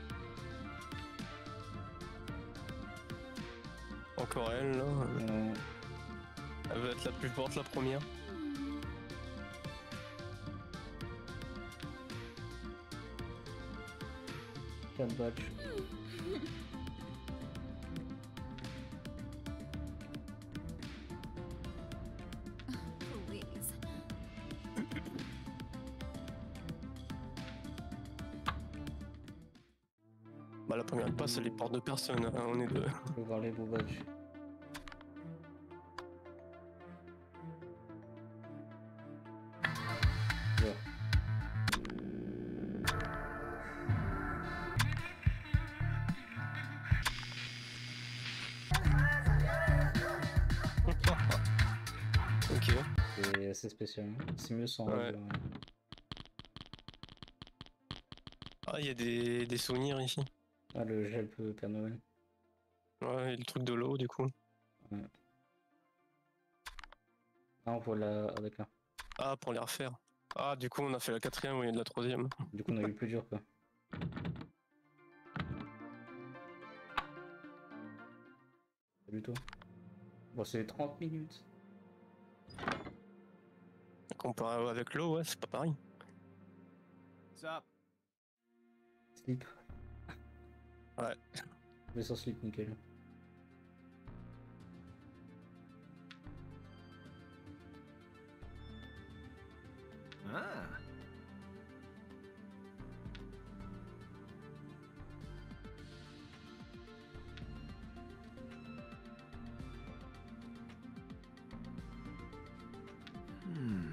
Encore elle, là. euh, Euh, Elle va être la plus forte, la première. quatre batchs. Please. Bah la première passe, elle est porte de personne, hein, on est deux. Je peux voir les beaux badges. Bon. Ok. C'est assez spécial. hein. C'est mieux sans Ouais. règle, ouais. Ah, il y a des, des souvenirs ici. Ah, le gel peut Père Noël. Ouais, et le truc de l'eau, du coup. Ah, on voit la. Ah, d'accord. Ah, pour les refaire. Ah, du coup, on a fait la quatrième, oui, et de la troisième. Du coup, on a eu plus dur quoi. Salut toi. Bon, c'est trente minutes. Comparé avec l'eau, ouais, c'est pas pareil. What's up? Slip. Ouais. Mais sans slip, nickel. Ah. Hmm.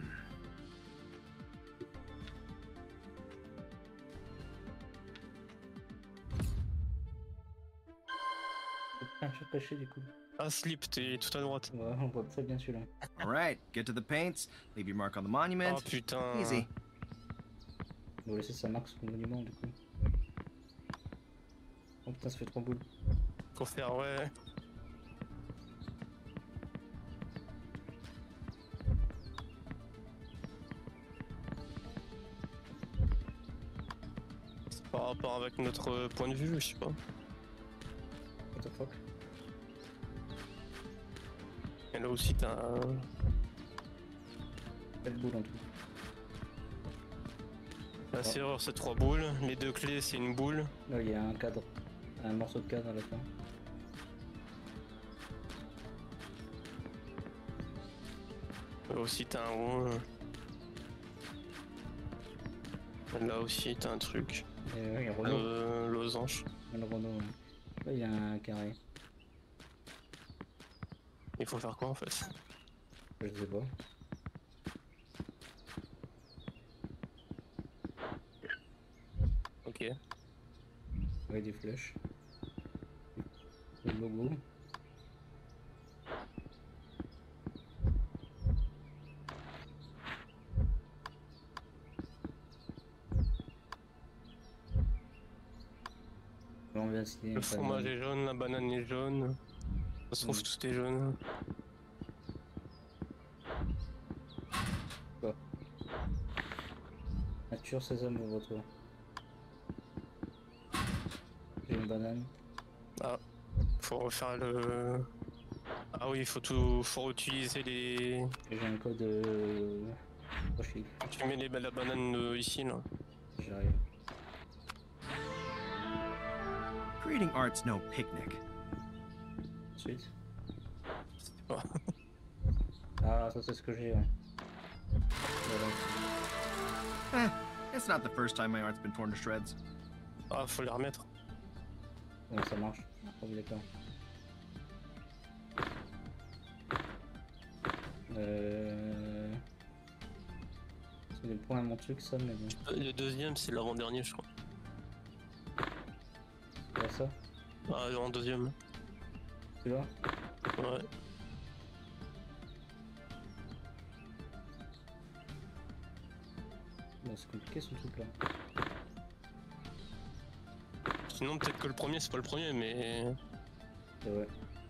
Ah, je suis caché du coup. Ah, slip, t'es tout à droite. Ouais, on voit très bien celui-là. All right, get to the paints, leave your mark on the Oh monument. putain. Easy. On va laisser sa marque sur le monument du coup. Oh putain, ça fait trop boule. Faut faire, ouais. C'est par rapport avec notre point de vue, je sais pas. What the fuck. Et là aussi, t'as un... quatre boules en tout. La serrure, c'est trois boules. Les deux clés, c'est une boule. Là, il y a un cadre. Un morceau de cadre à la fin. Là aussi, t'as un rond. Là aussi, t'as un truc. Et ouais, il y a Renault. Euh, losange. Il y a le Renault, ouais. Là, il y a un carré. Il faut faire quoi en fait? Je sais pas. Ok. Avec des flèches. Le logo. On vient signer Le un fromage panneau. est jaune, la banane est jaune. Ça se trouve, Mm. tout est jaune. Nature, sésame, ouvre-toi. J'ai une banane. Faut refaire le. Ah oui, faut tout. Faut utiliser les. Et j'ai un code. Euh... Oh, je suis. Tu mets les... la banane euh, ici là. J'arrive. Creating art's no picnic. Ensuite. Oh. Ah, ça c'est ce que j'ai, ouais. Voilà. Eh, it's not the first time my art's been torn to shreds. Ah, faut les remettre. Ouais, ça marche. Ah oui, d'accord. Euh... C'est des points à mon truc, ça, mais bon. Le deuxième, c'est l'avant-dernier, je crois. C'est pas ça? Ah, en deuxième. Tu vois? Ouais. Bah, c'est compliqué ce truc là. Sinon, peut-être que le premier, c'est pas le premier, mais. C'est vrai.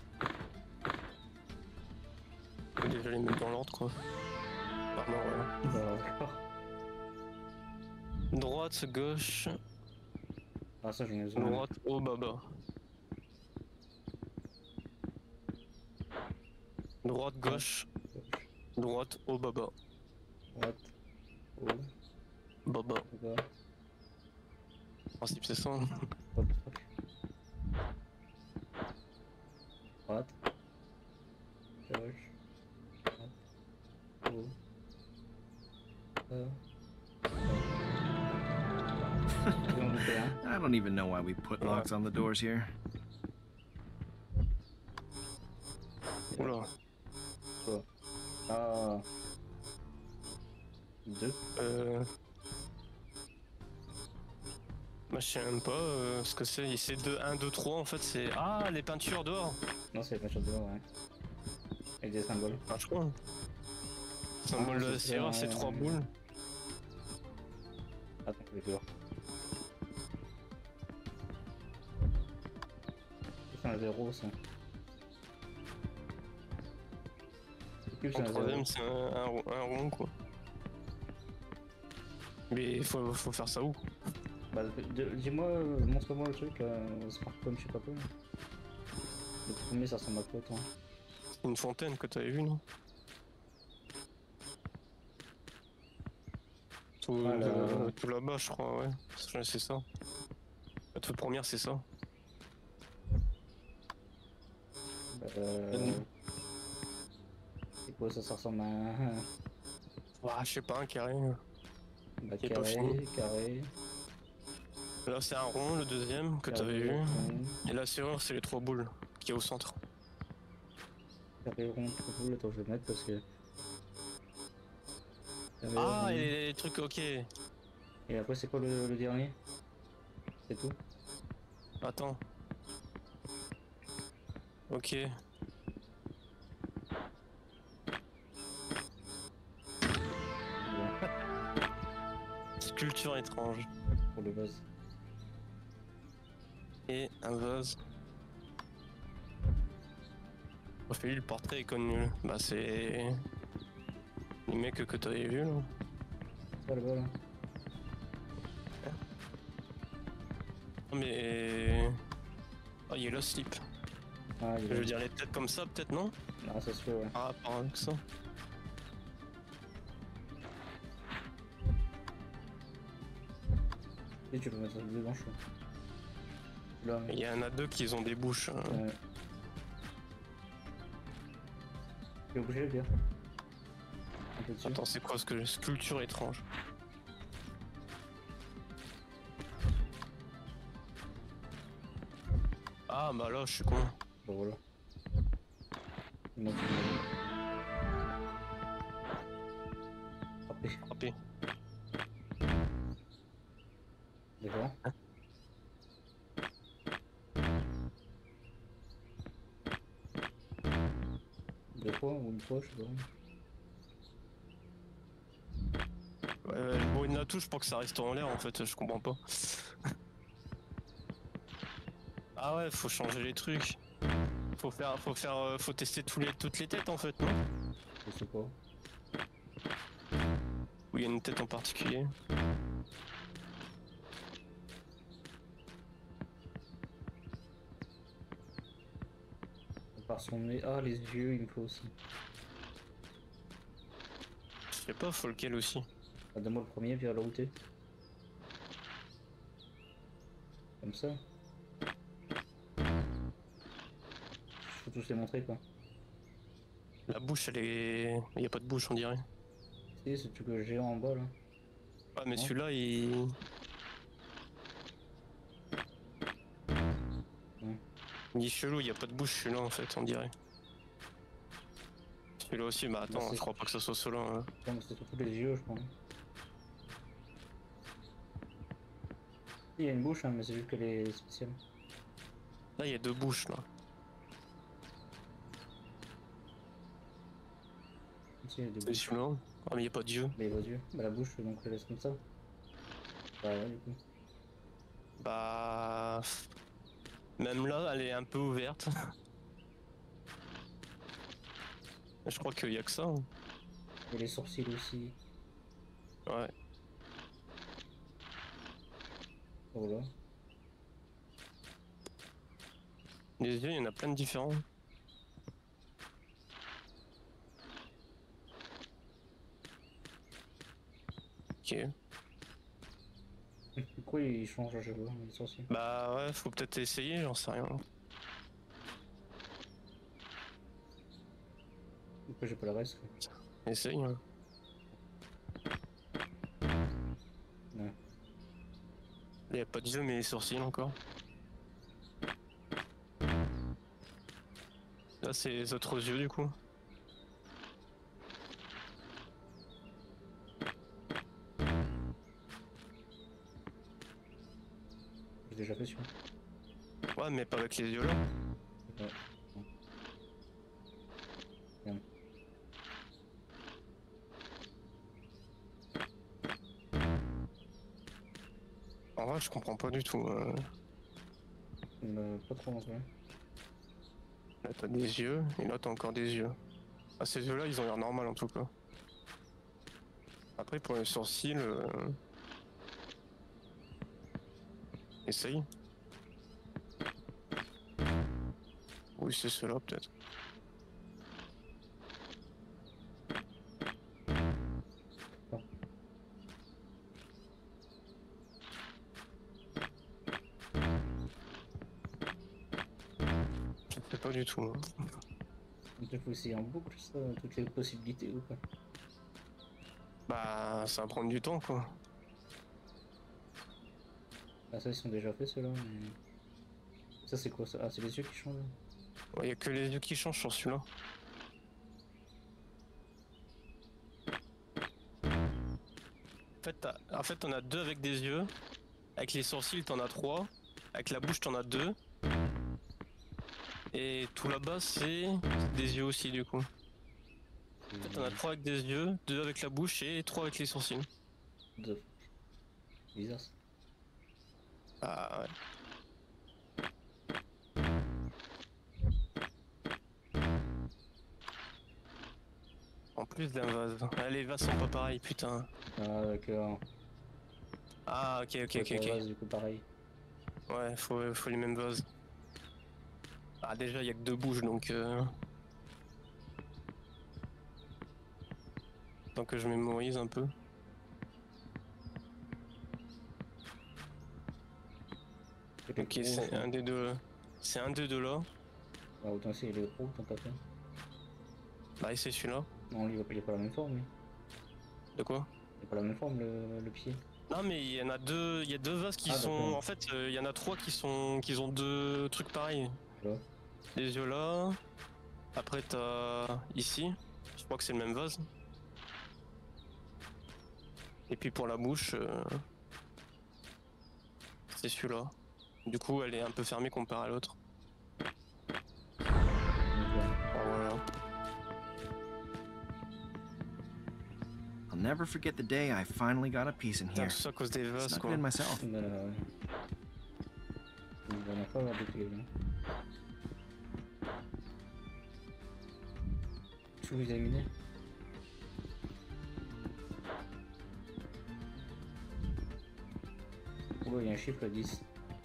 Faut déjà les mettre dans l'ordre, quoi. Ah non, voilà. Bah, d'accord. Droite, gauche. Ah, ça j'en ai besoin. Droite, haut, bas, bas. Droite, gauche. Droite, haut, bas, bas. Droite. Haut. Bas, bas. Bas. En principe, c'est ça. What the fuck. Droite. Gauche. Droite. Haut. Bas. I don't even know why we put locks on the doors here. Oula. Quoi? Ah. Deux. Euh... Moi je sais même pas euh, ce que c'est. C'est deux, un, deux, trois en fait. C'est. Ah, les peintures dehors. Non, c'est pas sur dehors, ouais. Avec des symboles. Ah, je crois. Symbole Ah, de la c'est serrure, ça, c'est ouais. trois boules. Attends, je vais dehors. C'est un zéro, ça. C'est En un troisième, zéro. c'est un, un, rond- un rond quoi. Mais faut, faut faire ça où? Bah, de- dis-moi, euh, montre-moi le truc, là, au smartphone, je sais pas quoi. Le premier, ça ressemble à quoi, toi? C'est une fontaine que t'avais vu, non? Tout, Ah, là. euh, tout là-bas, je crois, ouais. C'est c'est ça. La toute première, c'est ça. Euh... C'est quoi ça, ça ressemble à un... Ah, je sais pas, un carré. Bah, Qui est pas carré, fini. carré... Là, c'est un rond, le deuxième, que t'avais vu. carré, rond, Et la serrure, c'est les trois boules qui est au centre. carré, rond, triple, attends, je vais le mettre parce que... Carré, Ah, rond. et les, les trucs, ok. Et après, c'est quoi le, le dernier? C'est tout? Attends. Ok. Bon, Sculpture étrange. pour le base. Et un vase. Refais le portrait est connu. Bah c'est... Les mecs que t'avais vu là. C'est pas le bas, là? Mais... Ah, Yellow Slip. Ah, il Je est veux dire les têtes comme ça peut-être non? Non, ça se fait, ouais. Ah, pas que ça. Et tu peux mettre ça dedans, je crois. Là, Il y en a deux qui ont des bouches. hein. ouais. T'es obligé de le dire. Un peu dessus. Attends, c'est quoi ce que sculpture étrange? Ah bah là je suis con. Bon, voilà. Moi, tu Frappé. Frappé. D'accord. Deux fois ou une fois, je sais pas. Ouais, ouais, le bruit de la touche pour que ça reste en l'air en fait, je comprends pas. Ah ouais, faut changer les trucs. Faut faire, faut faire, euh, faut tester tous les, toutes les têtes en fait, non? Je sais pas. Ou il y a une tête en particulier. Par son nez. Ah, les yeux, il me faut aussi. Je sais pas, faut lequel aussi. Ah, donne-moi le premier, puis alors où t'es. Comme ça. tous les montrer quoi. La bouche, elle est. Il y a pas de bouche, on dirait. Si, ce truc géant en bas là. Ah, mais Ouais. celui-là, il. Ouais. Il est chelou, il y a pas de bouche celui-là en fait, on dirait. Celui-là aussi, bah attends, Bah, c'est- je crois pas que ça soit celui-là. Hein. Comme c'est surtout les yeux, je crois. Il y a une bouche, hein, mais c'est juste qu'elle est spéciale. Là, il y a deux bouches là. Si, il y a des C'est bouches. celui-là. Ah, mais il y a pas d'yeux. Mais vos yeux. Bah, la bouche, donc je laisse comme ça. Bah, ouais, du coup. Bah. Même là, elle est un peu ouverte. Je crois qu'il y a que ça. Hein. Et les sourcils aussi. Ouais. Voilà. Les yeux, il y en a plein de différents. Ok. Pourquoi ils changent à chaque fois, les sourcils? Bah ouais, faut peut-être essayer, j'en sais rien. Pourquoi j'ai pas le reste quoi. Essaye. Hein. Ouais. Il y a pas d'yeux, mais les sourcils encore. Là, c'est les autres yeux du coup. J'ai déjà fait celui-là. Ouais, mais pas avec les yeux là. Ouais. Bien. En vrai, je comprends pas du tout. euh. Euh, pas trop en vrai. Là, t'as des yeux, et là, t'as encore des yeux. Ah, ces yeux-là, ils ont l'air normal en tout cas. Après, pour les sourcils. Euh... Essaye. Oui, c'est ceux-là peut-être. Je sais pas du tout. Hein. Donc il faut essayer en boucle ça, toutes les possibilités ou pas. Bah, ça va prendre du temps quoi. Ah ça ils sont déjà faits ceux-là mais... Ça c'est quoi ça? Ah c'est les yeux qui changent. Ouais, y a que les yeux qui changent sur celui-là. En fait, t'as- en fait, t'en as deux avec des yeux. Avec les sourcils, t'en as trois. Avec la bouche, t'en as deux. Et tout là-bas, c'est des yeux aussi, du coup. En fait, t'en as trois avec des yeux, deux avec la bouche et trois avec les sourcils. Deux. Bizarre ça. Ah ouais. En plus d'un vase. Ah, les vases sont pas pareils, putain. Ah d'accord. Ah, ok, ok, ok, Ouais, pour le ok. reste, du coup pareil. Ouais, faut, faut les mêmes vases. Ah, déjà, il y a que deux bouches donc. Euh... Tant que je mémorise un peu. Et les Ok, gros, c'est enfin. un des deux. C'est un des deux là. Ah, autant essayer les gros tant qu'à faire. Bah, et c'est celui-là. Non lui il a pas la même forme lui. De quoi? Il a pas la même forme le, le pied. Non, mais il y en a deux. Il y a deux vases qui Ah, sont. d'accord. En fait, euh, il y en a trois qui sont. qui ont deux trucs pareils. Là. Les yeux là. Après, t'as. Ici. Je crois que c'est le même vase. Et puis pour la bouche. Euh... C'est celui-là. Du coup, elle est un peu fermée comparée à l'autre. Donc, euh, Ah, voilà. I'll never forget the day I finally got a piece in Putain, here. tout ça à cause des vases Snuck quoi. it in myself. bah, ouais. Il va en pas avoir des là. Tout examiner. Oh bah il y a un chiffre à dix.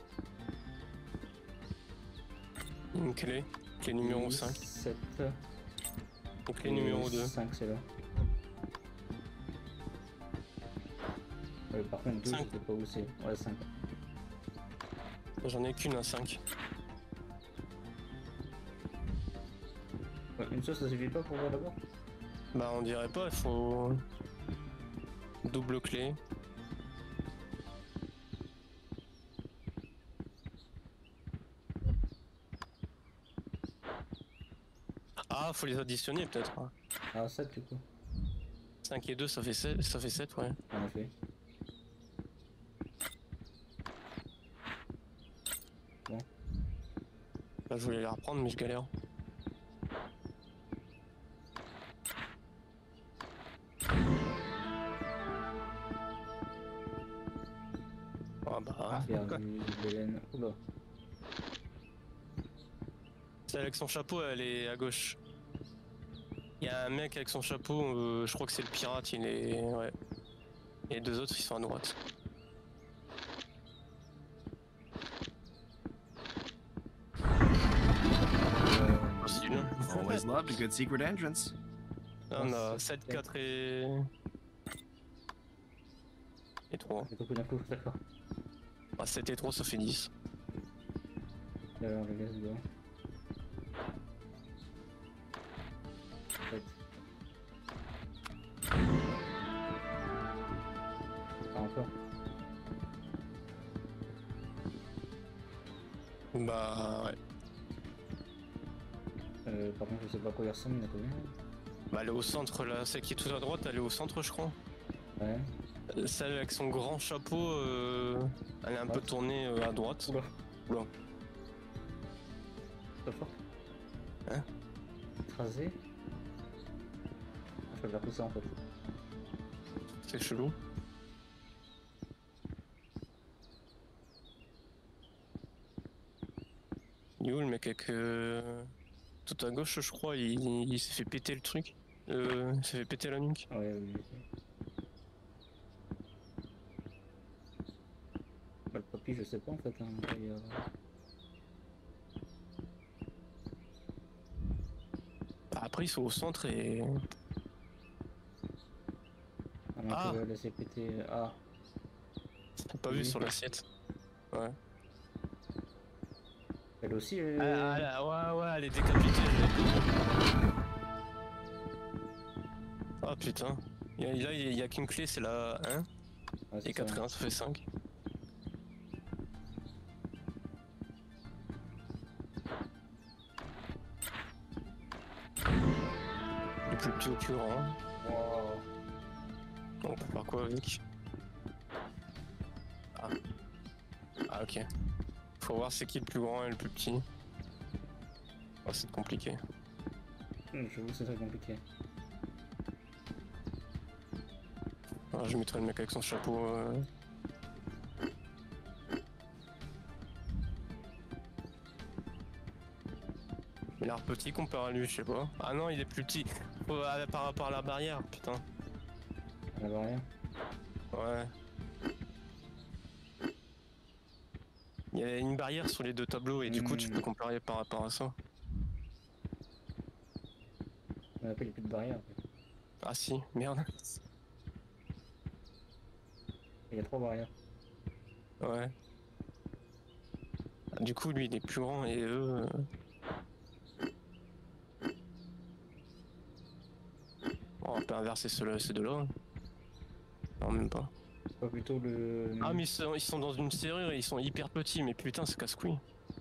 Une clé. Clé numéro cinq. sept. Donc clé numéro deux. cinq c'est là. Ouais, par contre deux Cinq. je sais pas où c'est. Ouais cinq. J'en ai qu'une à cinq. Une chose ça suffit pas pour voir là-bas? Bah on dirait pas, il faut... Double clé. Ah, faut les additionner peut-être. Ah, sept du coup. cinq et deux, ça fait sept, ça fait sept, ouais. En effet. Bon. Là, je voulais les reprendre, mais je galère. Ah bah... Il y a du de laine. Oula. Celle avec son chapeau, elle est à gauche. Il y a un mec avec son chapeau, euh, je crois que c'est le pirate, il est... Ouais. Et les deux autres, ils sont à droite. Possible. Always loved a good secret entrance. Là, on a sept, quatre et... Et trois. J'ai beaucoup d'un coup, d'accord. Ah, sept et trois, ça fait dix. Alors, je laisse dedans. sept. Ah, encore. Bah ouais. Euh, par contre, je sais pas à quoi il ressemble, il y en a combien? Bah elle est au centre là, celle qui est tout à droite, elle est au centre je crois. Ouais. Euh, Celle avec son grand chapeau, euh, elle est un peu Ouais. tournée euh, à droite. Oula. Oula. Pas fort. Hein? Écrasé. Ah, je peux la pousser en fait. C'est chelou. Il est où le mec avec euh, tout à gauche je crois, il, il s'est fait péter le truc. Euh, il s'est fait péter la nuque. Ouais, oui, oui. Bah, le papy, je sais pas en fait. Hein. Il y a... Bah, après ils sont au centre et... Ah, mais Ah. tu vas laisser péter. Ah, T'as pas Oui. vu sur l'assiette. Ouais. elle aussi. Elle... Ah, ah, ouais ouais, elle est décapitée. je l'ai pas vu. Ah putain. Il y a- Là il y a qu'une clé, c'est la un. Ouais, c'est Et ça. quatre et un ça fait cinq. Le plus petit au plus grand. Wow. On peut faire quoi avec? Ah. Ah ok. Faut voir c'est qui le plus grand et le plus petit. Oh, c'est compliqué. Hum, J'avoue, c'est très compliqué. Ah, je mettrai le mec avec son chapeau. euh. Il a l'air petit comparé à lui, je sais pas. Ah non, il est plus petit. Oh, ah, par rapport à la barrière, putain. Elle va rien. Ouais. Il y a une barrière sur les deux tableaux et du coup tu Hmm. peux comparer par rapport à ça. On appelle les plus de barrière. En fait. Ah si, merde. Il y a trois barrières. Ouais. Ah, du coup lui il est plus grand et eux... euh, Bon, on peut inverser ceux- ces deux-là. Non, même pas. Pas plutôt le. Ah mais ils sont, ils sont dans une serrure et ils sont hyper petits, mais putain c'est casse-couille.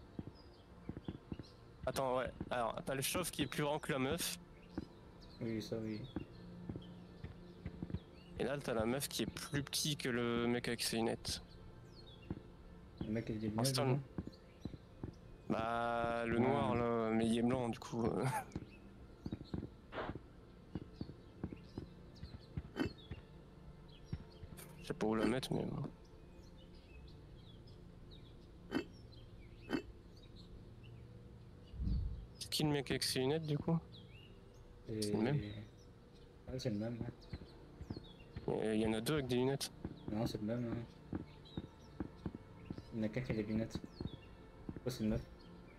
Attends, ouais. Alors, t'as le chauve qui est plus grand que la meuf. Oui, ça oui. Et là t'as la meuf qui est plus petit que le mec avec ses lunettes. Le mec il est des lunettes. Instant. dedans. Bah le Ouais. noir là, mais il est blanc du coup. euh. Je sais pas où la mettre mais... bon. C'est qui le mec avec ses lunettes du coup? C'est le même. Ouais, c'est le même. Ouais. Il y en a deux avec des lunettes. Non, c'est le même. Hein. Il y en a qu'un qui a des lunettes. Pourquoi c'est une meuf?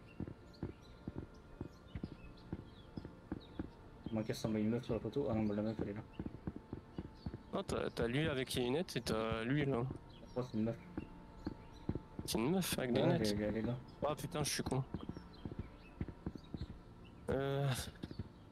Moi qui ressemble à une meuf sur la photo. Ah non, bah, la meuf elle est là. Non, t'as t'as lui avec les lunettes et t'as lui là. Pourquoi c'est une meuf? C'est une meuf avec des Ouais, lunettes. elle, elle est là. Ah putain, je suis con. Euh...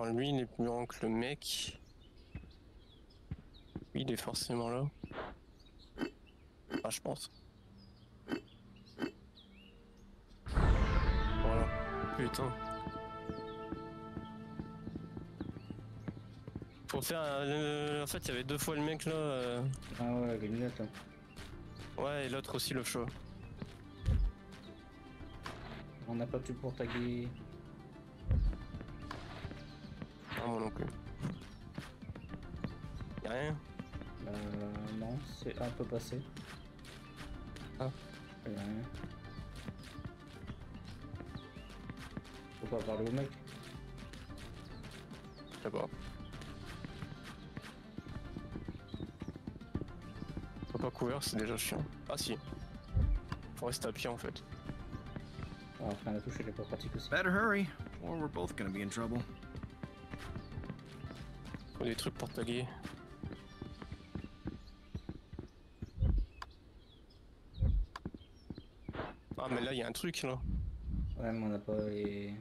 Enfin, lui, il est plus grand que le mec. Lui, il est forcément là. Ah, je pense. Voilà. Putain. Faut faire... euh, en fait, il y avait deux fois le mec là. euh, Ah ouais, avec les lunettes là. Ouais, et l'autre aussi, le show. On n'a pas pu pour taguer. Ah, moi non plus. Y'a rien. Euh, non, c'est un peu passé. Ah. Y a rien. Faut pas parler au mec. Je sais pas. Faut pas courir, c'est déjà chiant. Ah si. Faut rester à pied en fait. Ah, après la touche elle est pas pratique aussi. Better hurry, or we're both gonna be in trouble. Faut des trucs pour taguer. Ah mais là il y a un truc là. Ouais, mais on n'a pas les...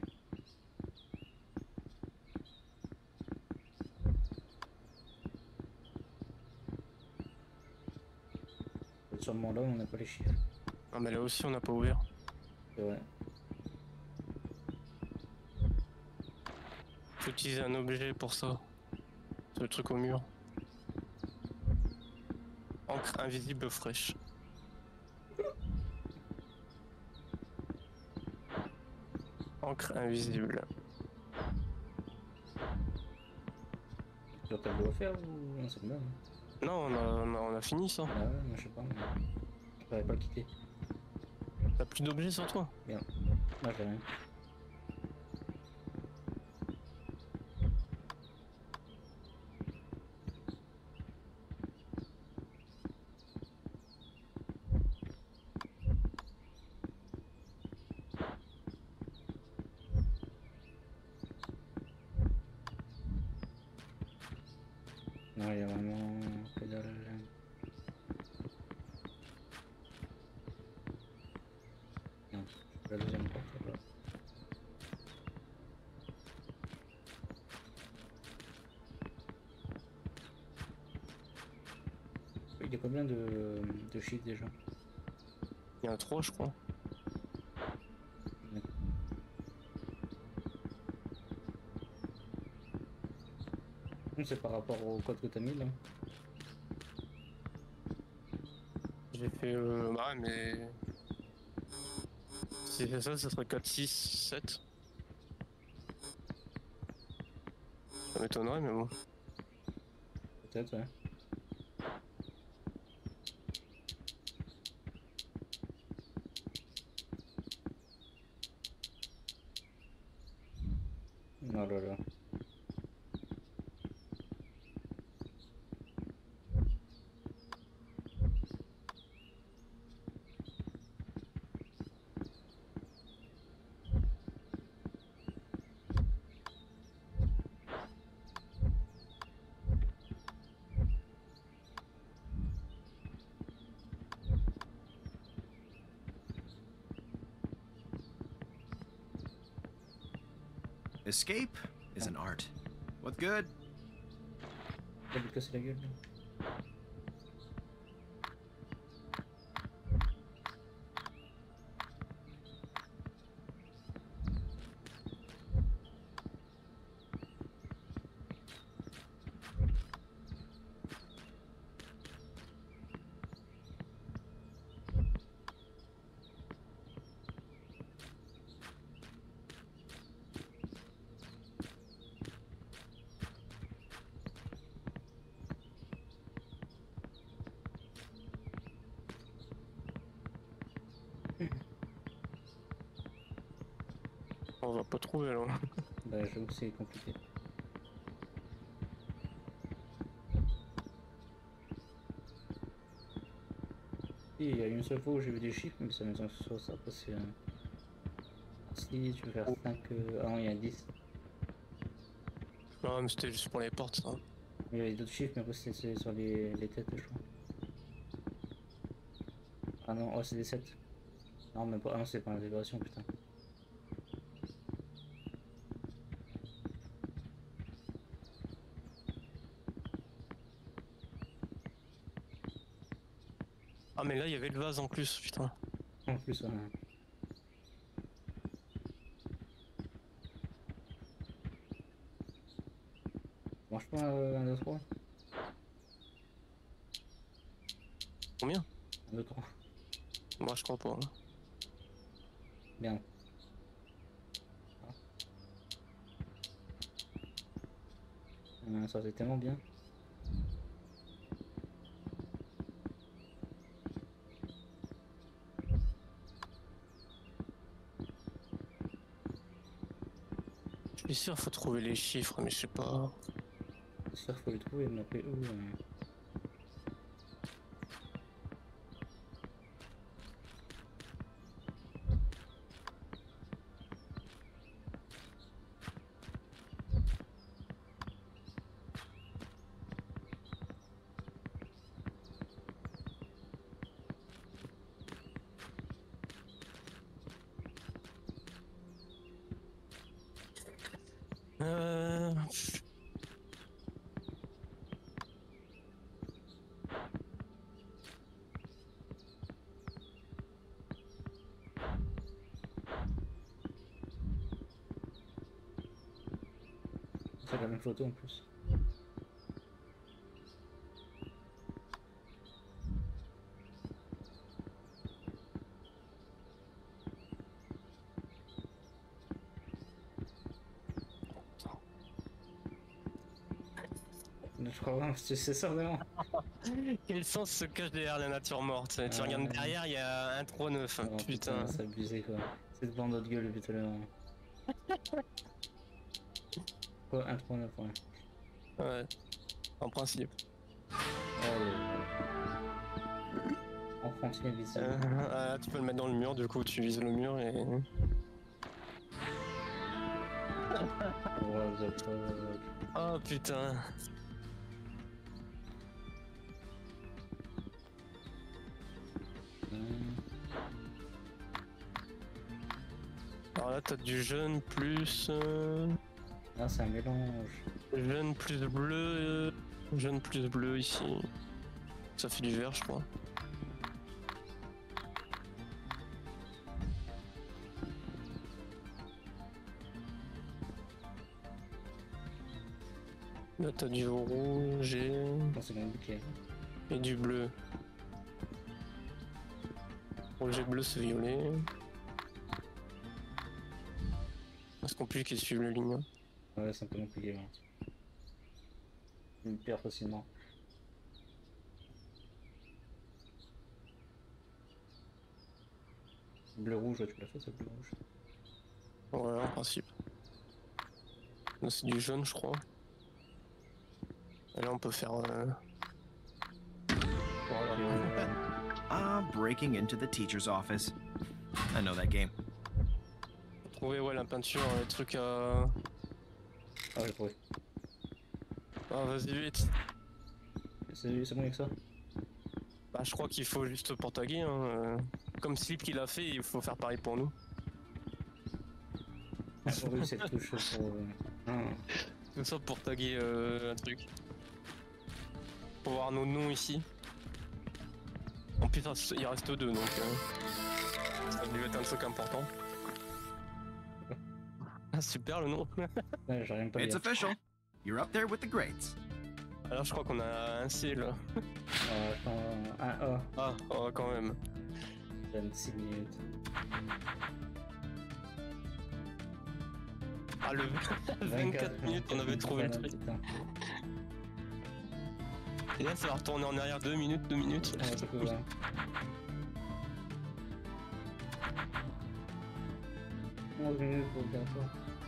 Sûrement là, on n'a pas les chiffres. Ah mais là aussi on n'a pas ouvert. C'est vrai. Faut utiliser un objet pour ça. C'est le truc au mur. Encre invisible fraîche. Encre invisible. Tu as le tableau à faire ou non, c'est bien. Hein. Non, on a, on a, on a fini ça. Ah ouais, moi je sais pas. Mais... Je pourrais pas le quitter. T'as plus d'objets sur toi? Bien. Moi j'ai rien. Non, il y a vraiment que dalle. Non, la deuxième porte là. Il y a combien de, de chiffres déjà? Il y en a trois je crois. C'est par rapport au code que t'as mis là. J'ai fait euh, bah ouais mais... Si c'est ça, ça serait quatre, six, sept. Ça m'étonnerait mais bon. Peut-être, ouais. Oh là là. Escape is an art. What good? T'as lui casser la gueule là. On va pas trouver alors. Bah j'avoue que c'est compliqué. Si, il y a une seule fois où j'ai vu des chiffres, mais ça m'étonne que ce soit ça, parce que... euh, Si tu veux faire cinq... Euh... Ah non, il y a dix. Non mais c'était juste pour les portes ça. Il y avait d'autres chiffres, mais après c'était sur les... les têtes, je crois. Ah non, oh c'est des sept. Non, même pas. Ah non, c'est pas l'intégration, putain. Ah mais là il y avait le vase en plus, putain. En plus, ouais. Mange pas euh, un, deux, trois. Combien? Un, deux, trois. Moi je crois pas. hein. Bien. Euh, ça c'est tellement bien. Je suis sûr faut trouver les chiffres mais je sais pas. C'est sûr faut le trouver, mais après où euh... Euh... C'est la même photo en plus. Je crois vraiment que c'est ça vraiment. Quel sens se cache derrière la nature morte? Tu Ah, regardes ouais. derrière, il y a un trois neuf. Oh, putain. c'est abusé quoi. Cette bande de gueule depuis tout à l'heure. Quoi, un trois neuf, ouais. Ouais. En principe. Oh, le... En français, visible. Euh, ah, tu peux le mettre dans le mur, du coup tu vises le mur et. What the fuck. Oh putain. Hum. Alors là t'as du jaune plus. Euh... Ah, c'est un mélange. Jaune plus bleu. euh, Jaune plus bleu ici. Ça fait du vert je crois. Là t'as du rouge et... Non, c'est compliqué. et du bleu. Rouge et bleu c'est violet. C'est compliqué de suivre la ligne. hein. Ouais, c'est un peu compliqué. Ouais. Je me perds facilement. Bleu rouge, ouais, tu l'as fait, ça, bleu rouge. Ouais en principe. Là c'est du jaune je crois. Et là on peut faire... Euh... Voilà. Euh, Ah, breaking into the teacher's office. I know that game. Trouver ouais la peinture, les trucs à... Ah, j'ai trouvé. Ah vas-y vite. C'est c'est bon avec ça. Bah je crois qu'il faut juste pour taguer. Hein. euh, Comme Slip qu'il a fait, il faut faire pareil pour nous. Ah, oui, cette touche pour. Euh... Ah. Tout ça pour taguer euh, un truc. Pour voir nos noms ici. En plus il reste deux donc euh, ça devait être un truc important. Ah super le nom. Ouais, j'ai rien pas It's lire. official. You're up there with the greats. Alors je crois qu'on a un C là. Euh, attends, un A, Ah oh, quand même. vingt-six minutes. Ah le vingt-quatre minutes on avait trouvé le truc. Putain. Et là ça va retourner en arrière deux minutes, deux minutes. Ouais, ça peut, ouais. onze minutes pour bientôt.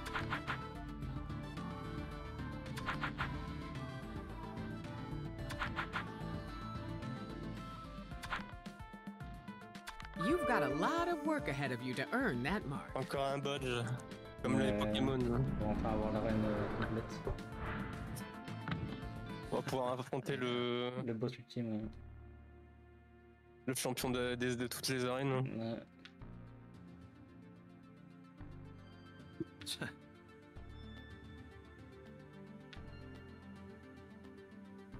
You've got a lot of work ahead of you to earn that mark. Encore un badge. Comme Ouais. les Pokémon. là. Pour enfin avoir la reine euh, complète. On va pouvoir affronter le, Le boss ultime. Ouais. le champion de, de, de toutes les arènes. Ouais.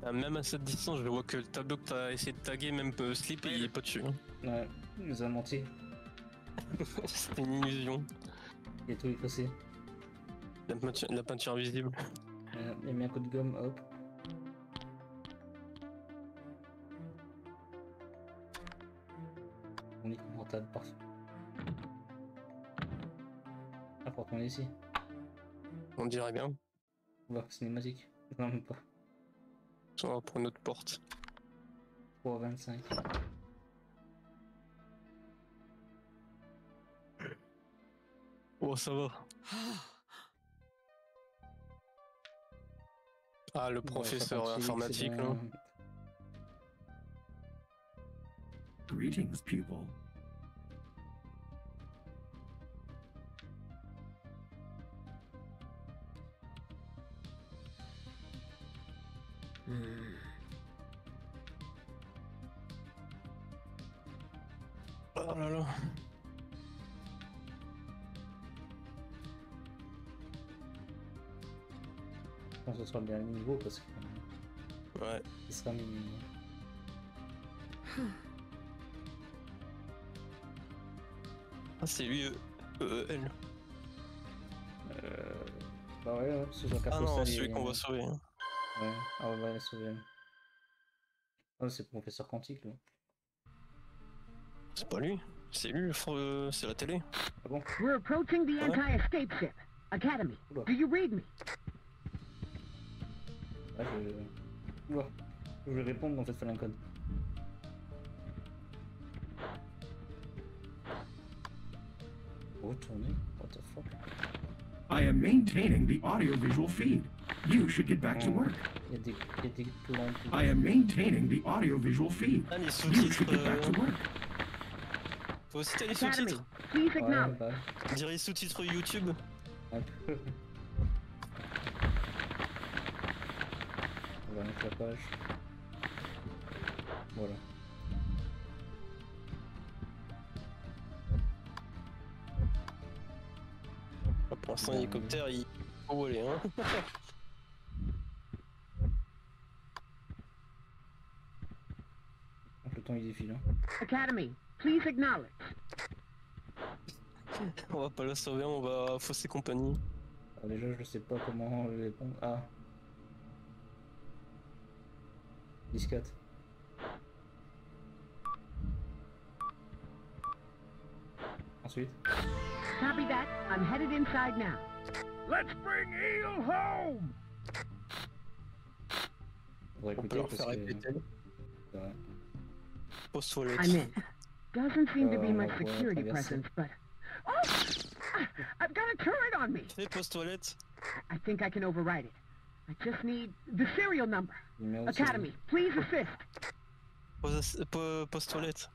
Ah, même à cette distance, je vois que le tableau que t'as essayé de taguer, même euh, slip, il est pas dessus. Hein. Ouais, il nous a menti. C'était une illusion. Il a tout effacé. La peinture, la peinture invisible. Euh, il a mis un coup de gomme, hop. On est confortable, parfait. Ah, faut retourner ici. On dirait bien. Voir cinématique. Non, même pas. On va prendre notre porte. trois vingt-cinq. Oh, ça va. Ah, le professeur informatique, là. Greetings, pupil. Oh là là. Je pense que ce sera le dernier niveau parce que. Ouais. Il sera minimum. Ah, c'est lui, E E L. Euh. Bah ouais, ouais, parce que sur la carte Ah non, postale, celui il- qu'on va sauver. Hein. Ouais, ah ouais, ouais, sauver. Oh, c'est le professeur quantique, là. C'est pas lui. C'est lui, le fr- c'est la télé. Ah bon? We're approaching the Huh? anti-escape ship. Academy. Oula. Do you read me? Ah, je. Oula. Je vais répondre, en fait, fallait un code. Retourner? What the fuck? I am maintaining the audiovisual feed. You should get back to work. Il y a des, il y a des lampes. I am maintaining the audiovisual feed. Ah, les You sous-titres. should get back Euh... to work. Faut aussi t'as les Academy. sous-titres. Please Ouais, acknowledge. bah, On dirait les sous-titres YouTube. un peu. On va mettre la page. Voilà. Ah, pour l'instant, l'hélicoptère, il faut voler. Hein. Donc, le temps il défile. Hein. Academy. Please acknowledge. On va pas la sauver, on va fausser compagnie. Alors, déjà, je sais pas comment répondre. Ah. dix-quatre. Ensuite. Copy that. I'm headed inside now. Let's bring Eel home! Faudrait On peut écouter leur parce faire que. répéter. C'est vrai. Post toilette. I'm in. Doesn't seem to be Uh, much like, well, security I guess- presence, but... Oh! Ah, I've got a turret on me! Fais post toilette. I think I can override it. I just need the serial number. Numéro Academy, please assist. Post, po- post toilette.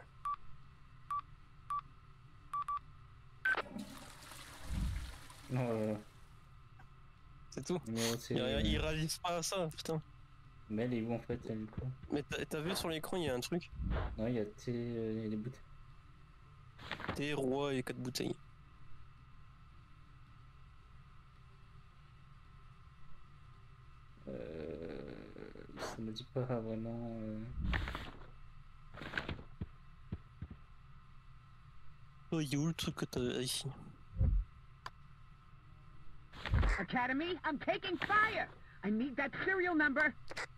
Non, euh, C'est tout. numéro Il, série. il réalise pas à ça, putain. Mais elle est où en fait, elle, du coup? Mais t'as t'as vu sur l'écran, il y a un truc. Non, il y a T, euh, il y a des bouteilles. Thé, roi et quatre bouteilles. Euh, ça me dit pas vraiment. Euh... Oh, il est où le truc que t'as ici? Academy, I'm taking fire! I need that serial number.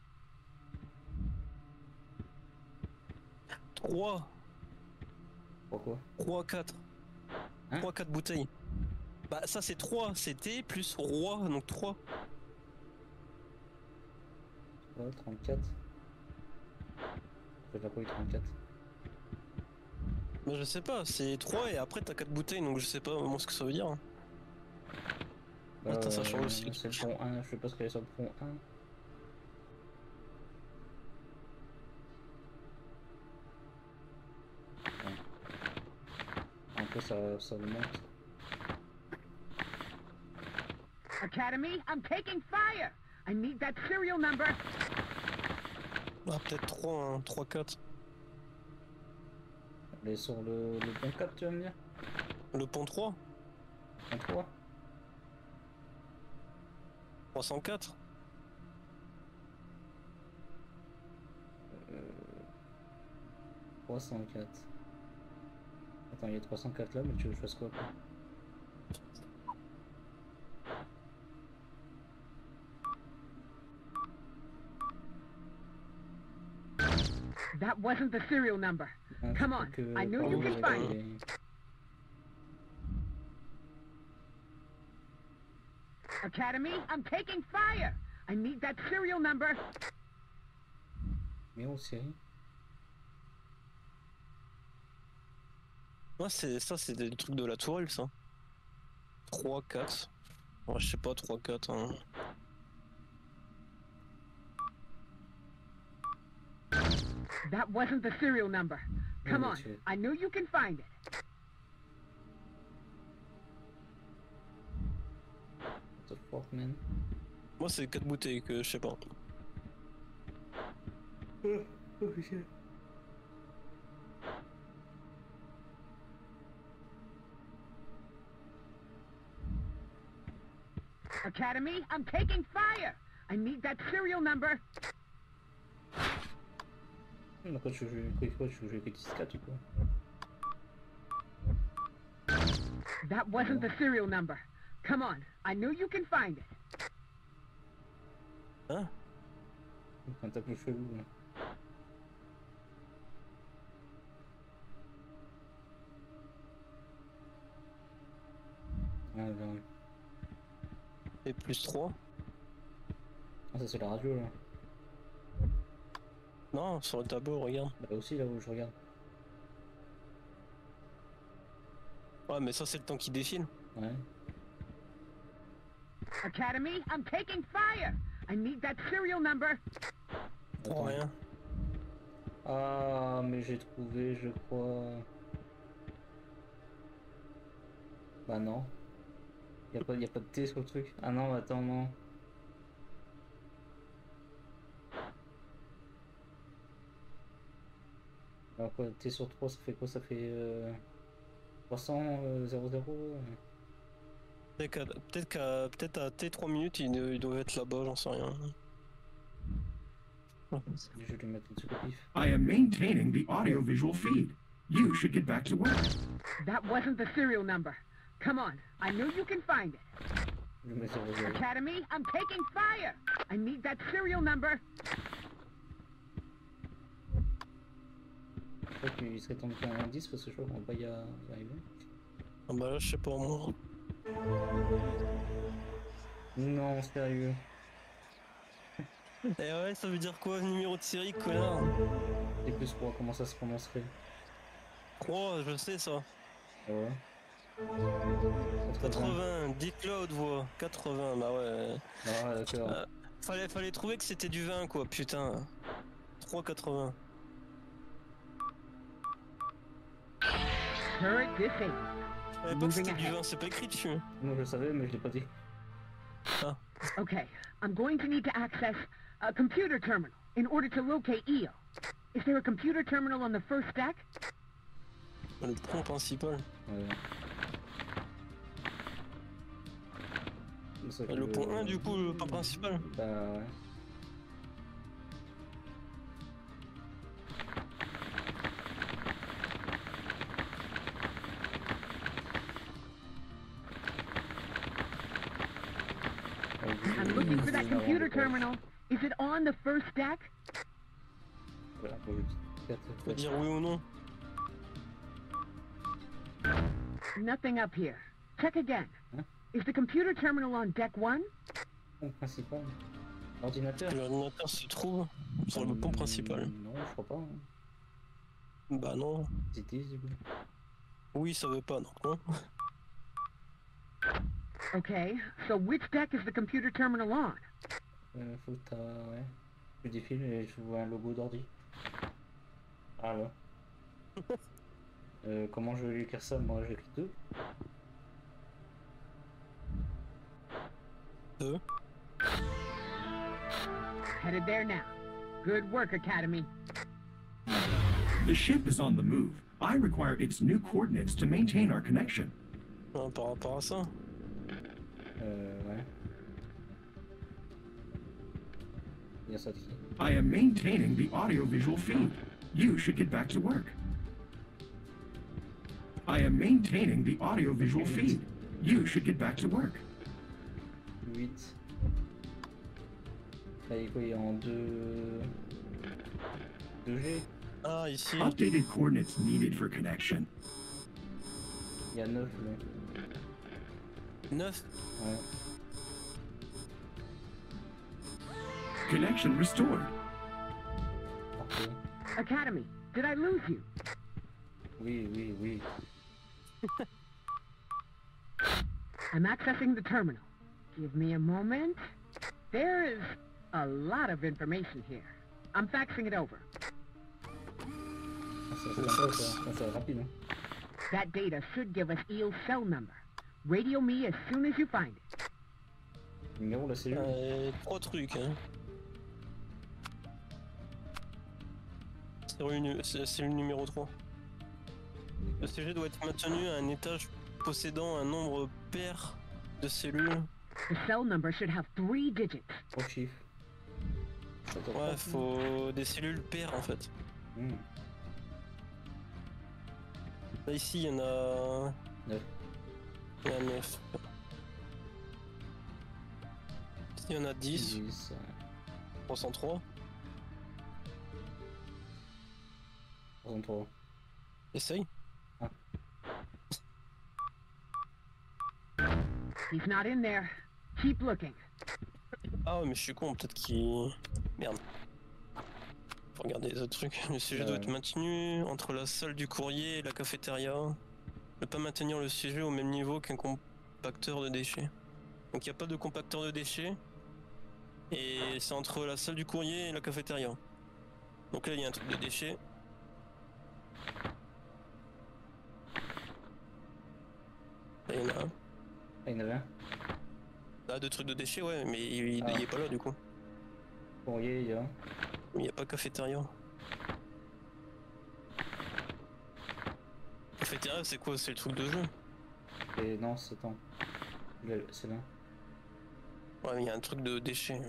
trois. Pourquoi? trois, quatre. Hein? trois, quatre bouteilles. Bah, ça c'est trois, c'est thé plus roi, donc trois. Ouais, trente-quatre. J'ai pas eu trente-quatre. Bah, je sais pas, c'est trois et après t'as quatre bouteilles, donc je sais pas vraiment ce que ça veut dire. hein. Bah, Attends, ça change euh, aussi. C'est le pont un, je sais pas ce qu'il y a sur le pont un. Ouais. Après ça, ça monte. Academy, I'm taking fire! I need that serial number. Ah, peut-être trois, hein, trois, quatre. Elle est sur le, le pont quatre, tu vas me dire? Le pont trois, Pont trois? trois cent quatre. trois cent quatre. Attends, il y a trois cent quatre là, mais tu veux que je fasse quoi après? That wasn't the serial number. Ah, Come je on, crois que I knew you apparemment, could find it. j'avais- Academy, I'm taking fire. I need that serial number. Numéro de série. Ouais, c'est ça, c'est des trucs de la tourelle, ça. trois, quatre. Ouais, je sais pas, trois, quatre. Hein. That wasn't the serial number. Come Oui, on, monsieur. I know you can find it. What the fuck, man? Moi, c'est quatre bouteilles que je sais pas. Academy, I'm taking fire. I need that serial number. Mais quoi, tu veux jouer quoi? Tu veux jouer que dix quatre ou quoi? That wasn't the serial number. Come on, I know you can find it. Hein? Un tableau chelou là. Ah, ben. Et plus trois. Ah, ça c'est la radio là. Non, sur le tableau, regarde. Bah aussi là où je regarde. Ouais, mais ça, c'est le temps qui défile. Ouais. Academy, I'm taking fire. I need that serial number. Pour Attends. rien. Ah, mais j'ai trouvé, je crois. Bah non. Y'a pas, y a pas de T sur le truc. Ah non, attends, non. Alors quoi, T sur trois, ça fait quoi? Ça fait euh, trois cents, euh, zéro zéro euh. Peut-être qu'à peut-être qu'à peut-être à T trois minutes, il, il doit être là-bas, j'en sais rien. Je vais lui mettre un truc au pif. I am maintaining the audiovisual feed. You should get back to work. That wasn't the serial number. Come on, I know you can find it. Je vais mettre zéro zéro. Academy, I'm taking fire. I need that serial number. Je crois qu'il serait temps de faire un indice parce que je crois qu'on va pas y a- y arriver. Ah bah là, je sais pas moi. Non, sérieux. Et ouais, ça veut dire quoi, numéro de série, connard? T plus trois, comment ça se prononcerait? trois, je sais ça. Ah ouais. quatre-vingts, dites-le à haute voix. quatre-vingts, bah ouais. Ah d'accord. Euh, fallait, fallait trouver que c'était du vingt quoi, putain. trois quatre-vingts. Turret disabled. Je savais pas que c'était du vingt, c'est pas écrit dessus. Moi je le savais, mais je l'ai pas dit. Ah. Okay, I'm going to need to access a computer terminal in order to locate E O. Is there a computer terminal on the first deck? Le pont principal. Ouais. C'est ça que Le je- pont un du coup, le pont principal. Bah ouais. I'm looking for that computer terminal. Is it on the first deck? Voilà, faut juste quatre, Faut quatre. dire oui ou non. Nothing up here. Check again. Huh? Is the computer terminal on deck one? Pont principal. Ordinateur. L'ordinateur se trouve sur le pont principal. Hmm, Non, je crois pas. Hein. Bah non. C'était du coup. Oui, ça veut pas, non. non. Okay, so which deck is the computer terminal on? Euh, faut que t'as. Ouais. Je défile et je vois un logo d'ordi. Ah là. euh, comment je vais lui écrire ça? Moi j'écris deux. Deux. Headed there now. Good work, Academy. The ship is on the move. I require its new coordinates to maintain our connection. Ouais, par rapport à ça. Euh, ouais. Il y a ça de qui? I am maintaining the audiovisual feed. You should get back to work. I am maintaining the audio-visual feed. You should get back to work. huit. Là, il est quoi? Il est en deux... deux G. Ah, ici. Updated coordinates needed for connection. Il y a neuf là. neuf. Ouais. Connection restored. Parfait. Academy, did I lose you? Oui, oui, oui. I'm accessing the terminal. Give me a moment. There is a lot of information here. I'm faxing it over. Ah, ça, c'est sympa ça. Ah, ça va rapide. Hein. That data should give us E O's cell number. Radio me as soon as you find it. Numéro de la cellule. Euh, trois trucs. Hein. C'est cellule numéro trois. Le C G doit être maintenu à un étage possédant un nombre pair de cellules. The cell number should have three digits. Trois chiffres. Ça doit Ouais, pas- faut des cellules paires en fait. Hmm. Là ici, il y en a... Neuf. Il y en a neuf. Ici, il y en a dix. dix, ouais. trois cent trois. trente-trois. Essaye. He's not in there. Keep looking. Ah ouais, mais je suis con, peut-être qu'il... Merde. Faut regarder les autres trucs. Le sujet Ouais. doit être maintenu entre la salle du courrier et la cafétéria. Ne pas maintenir le sujet au même niveau qu'un compacteur de déchets. Donc il n'y a pas de compacteur de déchets. Et c'est entre la salle du courrier et la cafétéria. Donc là il y a un truc de déchets. Là il y en a un. Ah, il y en avait un. Là deux trucs de déchets ouais, mais il, il, Ah. il est pas là du coup. Courrier, il y a. Il n'y a pas cafétéria. Cafétéria c'est quoi? C'est le truc de jeu? Et non, c'est attends. Le- C'est là. Ouais mais il y a un truc de déchets.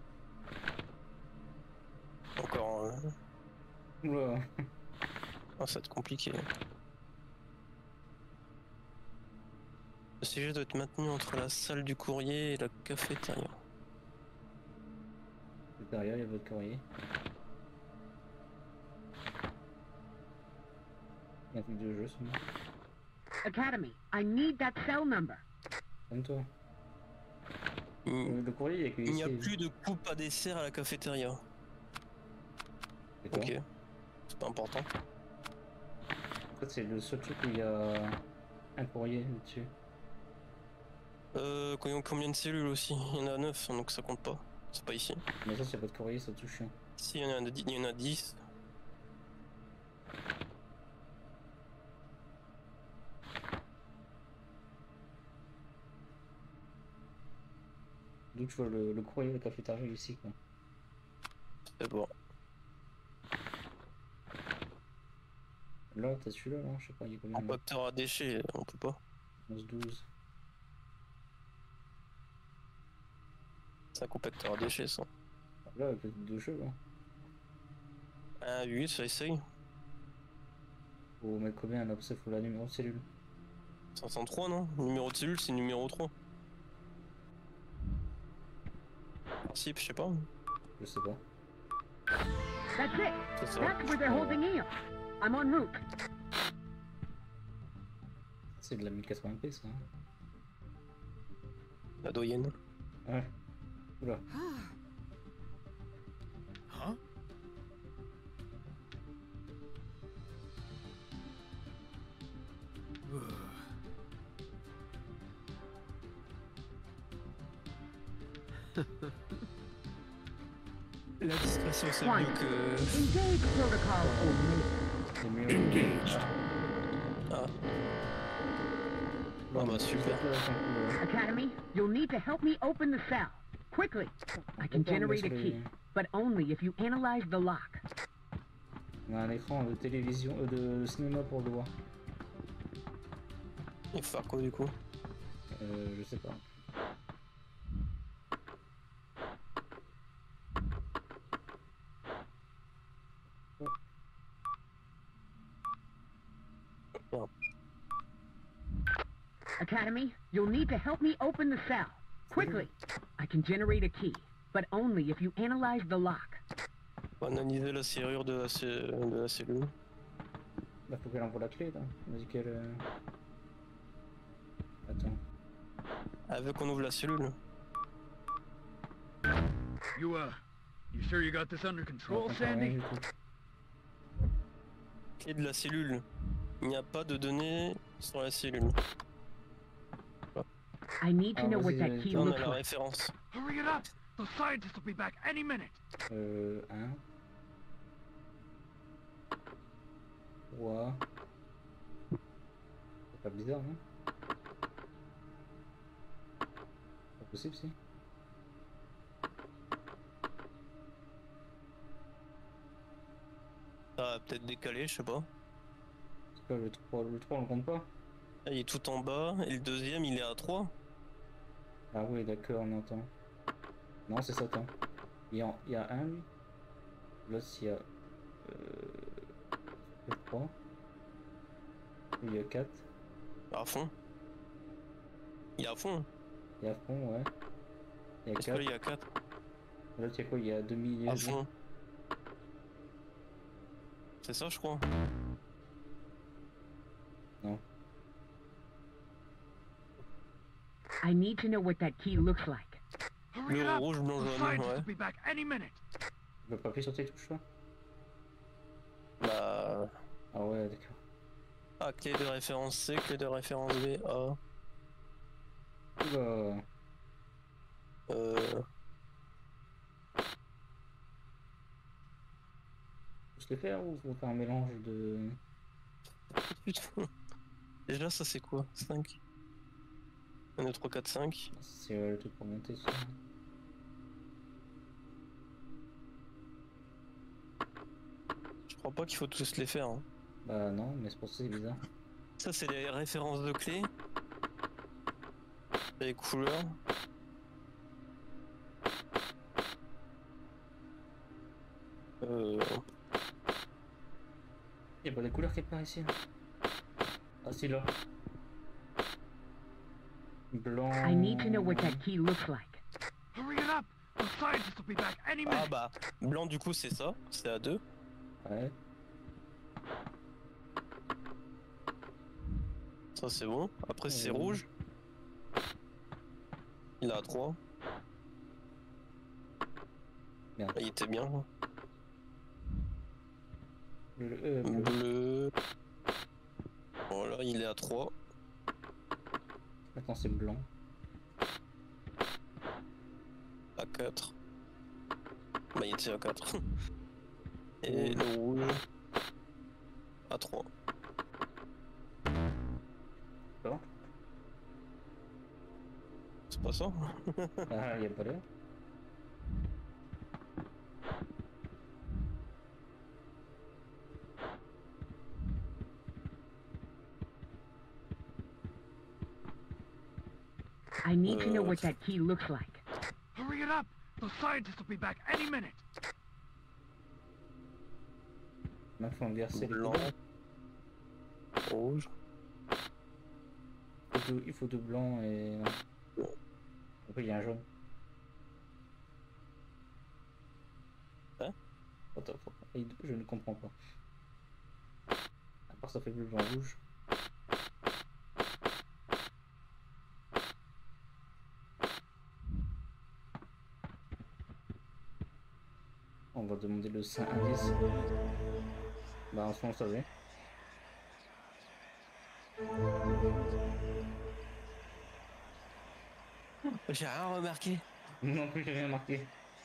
Encore... Euh... Oula. Ah, ça va être compliqué. Le C G doit être maintenu entre la salle du courrier et la cafétéria. Derrière, il y a votre courrier. Il y a un truc de jeu, sûrement. Academy, I need that cell number. Comme toi. Il Le, le courrier, il y a que il n'y a ici. plus de coupe à dessert à la cafétéria. D'accord. Ok. C'est pas important. En fait, c'est le seul truc où il y a un courrier dessus. Euh, combien combien de cellules aussi? Il y en a neuf, donc ça compte pas. C'est pas ici. Mais ça, s'il n'y a pas de courrier, c'est tout chiant. Ici, il y en a, il y en a dix. D'où tu vois le, le courrier, le cafétéria ici, quoi. C'est bon. Là, t'as celui-là, là, je sais pas, il y a combien là Compacteur à déchets, on peut pas. onze, douze. C'est un compacteur à déchets, ça. Là, avec deux jeux, là. Un huit, ça essaye. Faut mettre combien là? Parce qu'il faut la numéro de cellule. cinq cent trois, non? Numéro de cellule, c'est numéro trois. Principe, je sais pas. Je sais pas. That's it. C'est ça. That's where they're holding E O. I'm en route. C'est de la mille quatre-vingts p ça. Hein. La doyenne. Ouais. Oula. Huh? La discrétion, c'est Fine. mieux que... Engage protocol only. C'est mieux. Engaged. Ah, Bon, Ah bah, mais super. c'est pas la fin que- Academy, you'll need to help me open the cell. Quickly. I can Pourquoi on generate a laisse key, les- but only if you analyze the lock. On a un écran de télévision, euh, de cinéma pour le voir. il faut faire quoi du coup? Euh, je sais pas. Academy, you'll need to help me open the cell. Quickly. I can generate a key, but only if you analyze the lock. On va analyser la serrure de la, de la cellule. Bah faut qu'elle envoie la clé là. On a dit qu'elle... Euh... Attends. Elle veut qu'on ouvre la cellule. You, uh, you sure you got this under control, Sandy? Clé de la cellule. Il n'y a pas de données sur la cellule. I need to Ah, know what vas-y, that vas-y. key Là, on a looks la like. référence. Hurry it up! The scientists will be back any minute. Euh... un... trois... C'est pas bizarre, non? Pas possible, si. Ça va peut-être décaler, je sais pas. C'est quoi le trois? Le trois on le compte pas? Là, il est tout en bas, et le deuxième, il est à trois. Ah oui, d'accord, on entend. Non, c'est ça, attends. Il y a, il y a un, lui. Là, il y a... Euh... trois. Il y a quatre. À fond. Il est à fond. Il y a fond, ouais. Il y a Est-ce que quatre. il y a quatre? Là, il y a quoi? Il y a demi... À fond. C'est ça, je crois. Non. I need to know what that key looks like. Hurry it Le up! rouge, blanc, The jaune, scientists ouais. will be back any minute. Tu peux pas appuyer sur tes touches, toi? Bah... Ah ouais, d'accord. Ah, clé de référence C, clé de référence B, A. Oula. Euh... Faut se les faire ou faut faire un mélange de... Putain. Déjà, ça c'est quoi? cinq. un, deux, trois, quatre, cinq. C'est euh, le truc pour monter, ça. Je crois pas qu'il faut tous les faire. Hein. Bah non, mais c'est pour ça que c'est bizarre. Ça, c'est les références de clés. Les couleurs. Euh... Y'a pas des couleurs quelque part ici. Ah si, là. Blanc... I need to know what that key looks like. Hurry it up! The scientists will be back any Ah minute. bah, blanc du coup c'est ça, c'est à deux. Ouais. Ça c'est bon. Après c'est Ouais. rouge. Il est à trois. Merde. Il était bien. Le E, bleu. Bleu. Voilà, il est à trois. Maintenant c'est blanc. À quatre. Bah il était à quatre. Et le rouge. À trois. D'accord. C'est pas ça? Ah, y'a pas l'air. I need to know what that key looks like. Hurry it up! The scientists will be back any minute. Maintenant faut inverser les Blanc. couleurs. Rouge. Il faut deux, il faut deux blancs et... Après il y a un jaune. Hein? Attends, faut... et deux, je ne comprends pas. À part ça fait bleu, blanc, rouge. On va demander le cinq indice. Bah en ce moment ça va. J'ai rien remarqué. Non plus j'ai rien marqué.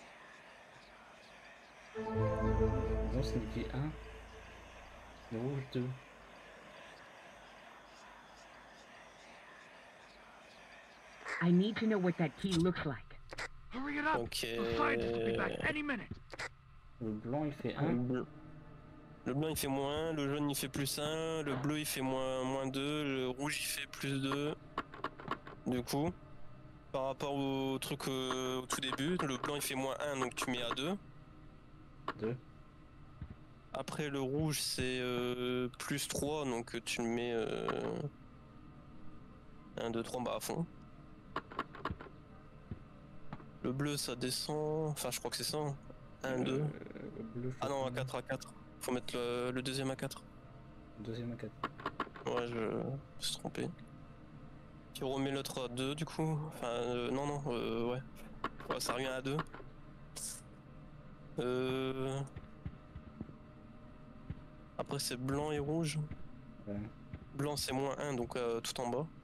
Non c'est indiqué un. Le rouge deux. I need to know what that key looks like. Hurry it up! Ok. The scientists will be back any minute. Le blanc il fait Le un. bleu. Le blanc il fait moins un, le jaune il fait plus un, le bleu il fait moins, moins deux, le rouge il fait plus deux. Du coup, par rapport au truc euh, au tout début, le blanc il fait moins un donc tu mets à deux. deux. Après le rouge c'est euh, plus trois donc tu le mets... Euh... un, deux, trois, bah à fond. Le bleu ça descend, enfin je crois que c'est ça. un, deux. Euh, bleu, je Ah non, à sais quatre, à quatre. Faut mettre le, le deuxième à quatre. pas. Deuxième à quatre. Ouais, je me suis trompé. Tu remets l'autre à deux du coup. Enfin, euh, non, non, euh, ouais. Ouais, ça revient à deux. Euh... Après c'est blanc et rouge. Ouais. Blanc c'est moins un, donc euh, tout en bas.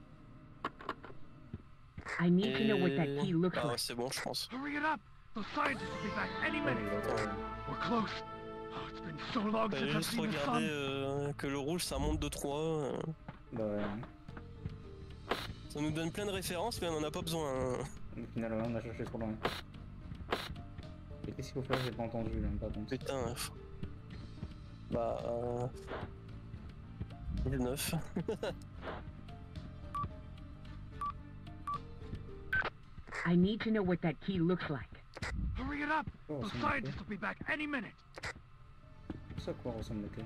I need to know what that key looks Ah ouais, like. c'est bon, je pense. Hurry it up! The scientists will be back any Ouais, minute. il va- We're close. Oh, it's been so long Fallait since I've juste seen the regarder sun. euh, que le rouge ça monte de trois. euh. Bah ouais. Ça nous donne plein de références, mais on en a pas besoin. hein. Au final, on a cherché trop loin. Et qu'est-ce qu'il faut faire? J'ai pas entendu là, par contre. Putain. euh, faut- Bah. Euh... dix-neuf. I need to know what that key looks like. Hurry it up! Oh, The c'est scientists will be back any minute. Ça, à quoi ressemble la clé?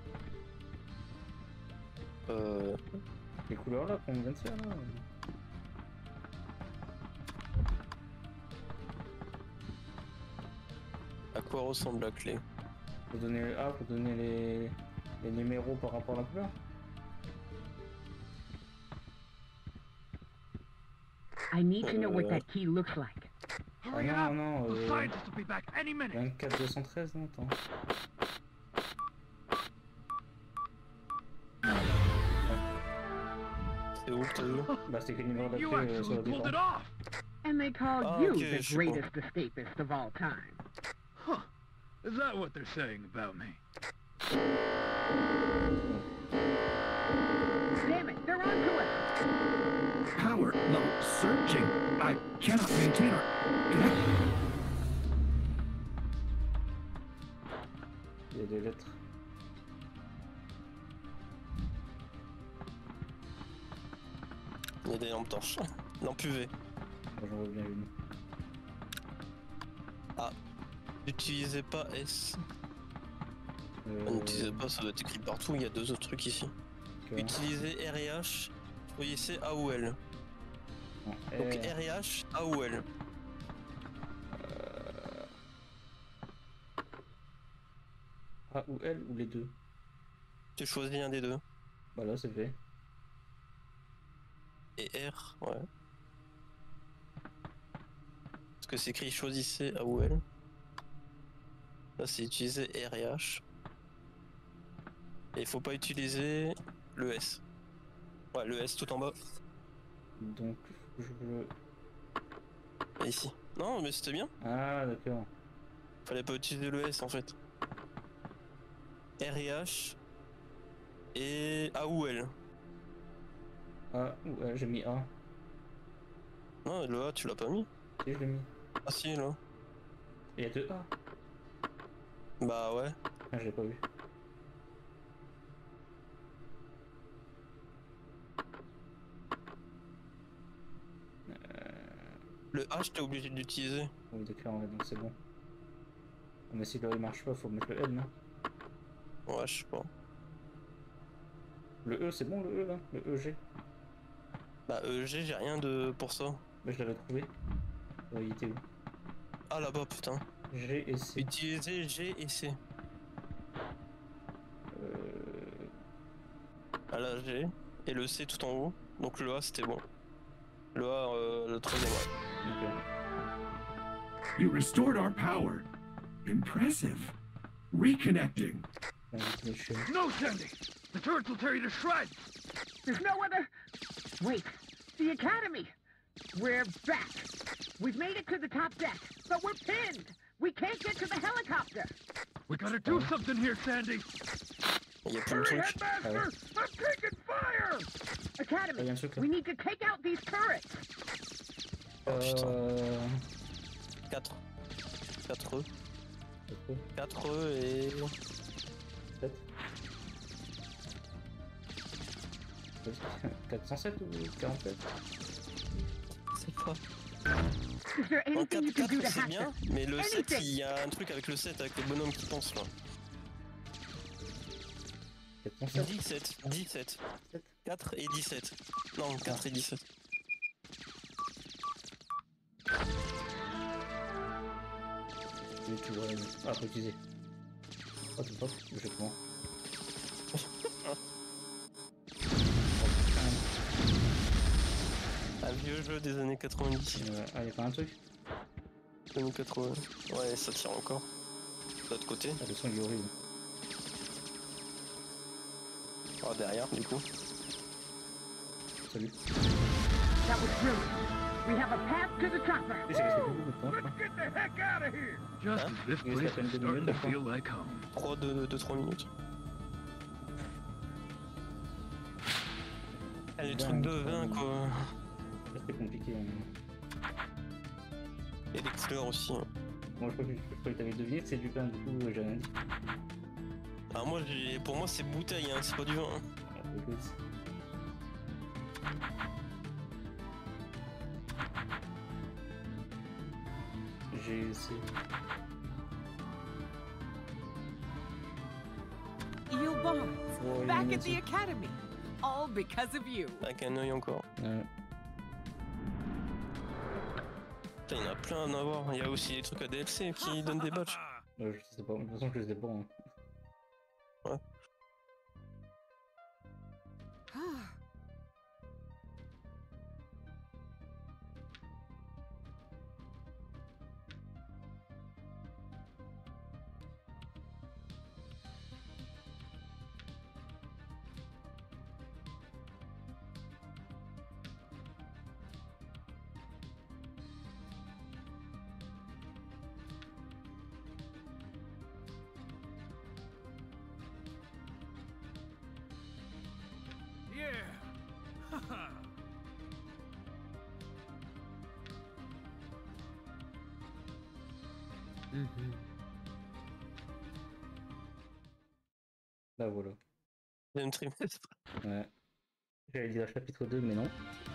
Euh. Les couleurs là qu'on vient de faire là? À quoi ressemble la clé? Faut donner, ah, faut donner les, les numéros par rapport à la couleur? I need to know what Euh. that key looks like. Ah Hurry it non, up! non, The euh, scientists will be back any minute. vingt-quatre deux cent treize, non, attends. C'est où que t'as vu? Bah c'était quel numéro de la You clé euh, sur actually la pulled it défense? off! And they called Ah, you ok, the je sais greatest escapist of all time. Huh. Is that what they're saying about me? Damn it, they're on to us! Power level surging. I cannot maintain our connection. Il y a des lettres. Il y a des lampes torches. Lampe U V. Moi j'en vois bien une. N'utilisez pas S. Euh, N'utilisez pas, ça doit être écrit partout. Il y a deux autres trucs ici. ok. Utilisez R et H. Choisissez A ou L. Non, Donc R. R et H, A ou L. A ou L ou les deux? Tu choisis un des deux. Bah là c'est fait. Et R, ouais. Parce que c'est écrit choisissez A ou L. Là c'est utiliser R et H. Et il faut pas utiliser le S. Ouais, le S tout en bas. Donc je veux... Et ici. Non, mais c'était bien. Ah d'accord. Fallait pas utiliser le S en fait. R et H. Et A ou L. A ou L, j'ai mis A. Non, le A tu l'as pas mis. Si je l'ai mis. Ah si, là. Il y a deux A. Bah ouais. Ah je l'ai pas vu. Le H t'es obligé d'utiliser. Oui d'accord, ouais, donc c'est bon. Mais si le il marche pas, faut mettre le L, non? Ouais, je sais pas. Le E, c'est bon le E là? Le E G? Bah E G, j'ai rien de pour ça. Bah je l'avais trouvé. Euh, il était où? Ah là-bas, putain. G et C. Utilisez G et C. Euh... Ah là, G. Et le C tout en haut. Donc le A, c'était bon. Le A, euh, le troisième, ouais. D'accord. You restored our power. Impressive. Reconnecting. Ignition. No, Sandy! The turrets will tear you to shreds! There's no other... Wait, the Academy! We're back! We've made it to the top deck, but we're pinned! We can't get to the helicopter! We gotta do something here, Sandy! Il y a plein de Hurry, trucs. Headmaster! I'm taking fire! Ah, il y a Academy, un truc là. we need to take out these turrets! Oh putain. Euh... quatre. quatre E. c'est trop. quatre E et... sept. quatre cent sept ou quarante-sept? C'est pas... Is there En anything you can do quatre, to c'est hack bien, them? mais le sept, Anything. il y a un truc avec le sept, avec le bonhomme qui pense là. quatre cent sept. dix-sept, dix-sept. quatre et dix-sept. Non, quatre et dix-sept. Et tu vois. Ah, faut utiliser. Oh, c'est pas, je prends. Un vieux jeu des années quatre-vingt-dix. Euh, ah, y'a pas un truc? années quatre-vingts. Ouais, ça tire encore. De l'autre côté. Ah, le son il est horrible. Ah, derrière, du coup. Salut. That was brilliant. We have a path to the chopper. Et c'est resté beaucoup de temps, je Let's crois. get the heck out of here! Just Huh? as this Yes, place I can is do starting it, to huh? feel like home. trois de trois minutes. Ah, les trucs de vin, quoi. C'était compliqué. Hein. Et des couleurs aussi. Hein. Moi, je crois que, je crois que t'avais deviné que c'est du pain, du coup, j'ai rien dit. Ah, moi, j'ai... pour moi, c'est bouteille, hein, c'est pas du vin. Hein. Ah, écoute. J'ai essayé. You Barnes, Oh, back at merci. the academy. All because of you. Avec un œil encore. Ouais. Putain, il y en a plein à en avoir. Il y a aussi des trucs à D L C qui donnent des badges. Ouais, je sais pas, de toute façon, je les ai pas. Hein. Ouais. Yeah. Là, voilà. Deuxième trimestre. Ouais. J'allais dire chapitre deux, mais non.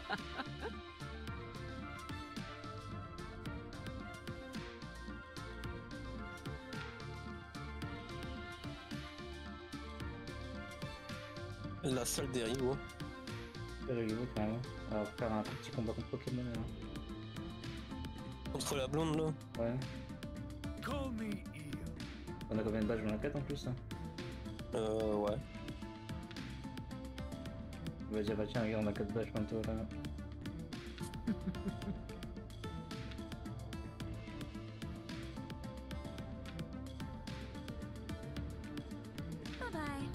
La salle des rivaux. C'est rigolo quand même. Alors, faire un petit combat contre Pokémon. Là. Contre la blonde, là. Ouais. Call me Eel. On a combien de badges? On a quatre en plus. Hein. Euh, ouais. On va dire, bah tiens, regarde, on a quatre badges comme toi là. Bye bye.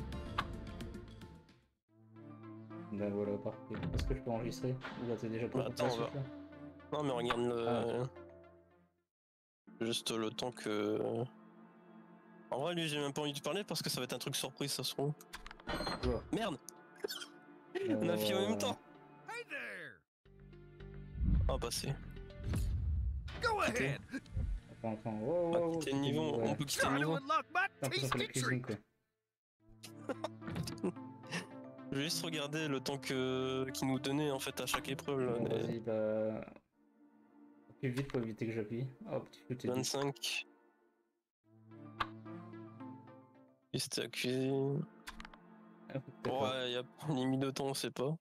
Ben voilà, parfait. Est-ce que je peux enregistrer? Ou là, t'es déjà pas Bah, attends, on va- là. Non, mais regarde le. Ah. Juste le temps que. En vrai, lui, j'ai même pas envie de parler parce que ça va être un truc surprise, ça se trouve. Ouais. Merde! On a fini en même temps! Hey there! On va passer. Go Ok. ahead! Attends, attends. On Oh, va oh, quitter le niveau, ouais. on peut quitter le Time to niveau. unlock my J'ai l'impression qu'on fait la tasty cuisine treat. quoi. Je vais juste regarder le temps que qu'il nous donnait en fait à chaque épreuve. Là, Bon, des vas-y, bah. Plus vite pour éviter que j'appuie. Hop, tu peux t'aider. vingt-cinq. Piste à cuisine. Ah, peut-être pas. Ouais, y a limite de temps, on sait pas.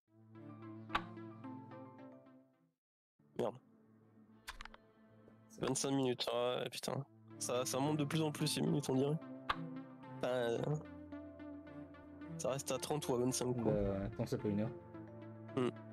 Merde. vingt-cinq minutes, ouais, putain. Ça, ça monte de plus en plus ces minutes, on dirait. Euh, ça reste à trente ou à vingt-cinq, quoi. Bah, attends, c'est pas une heure. Hmm.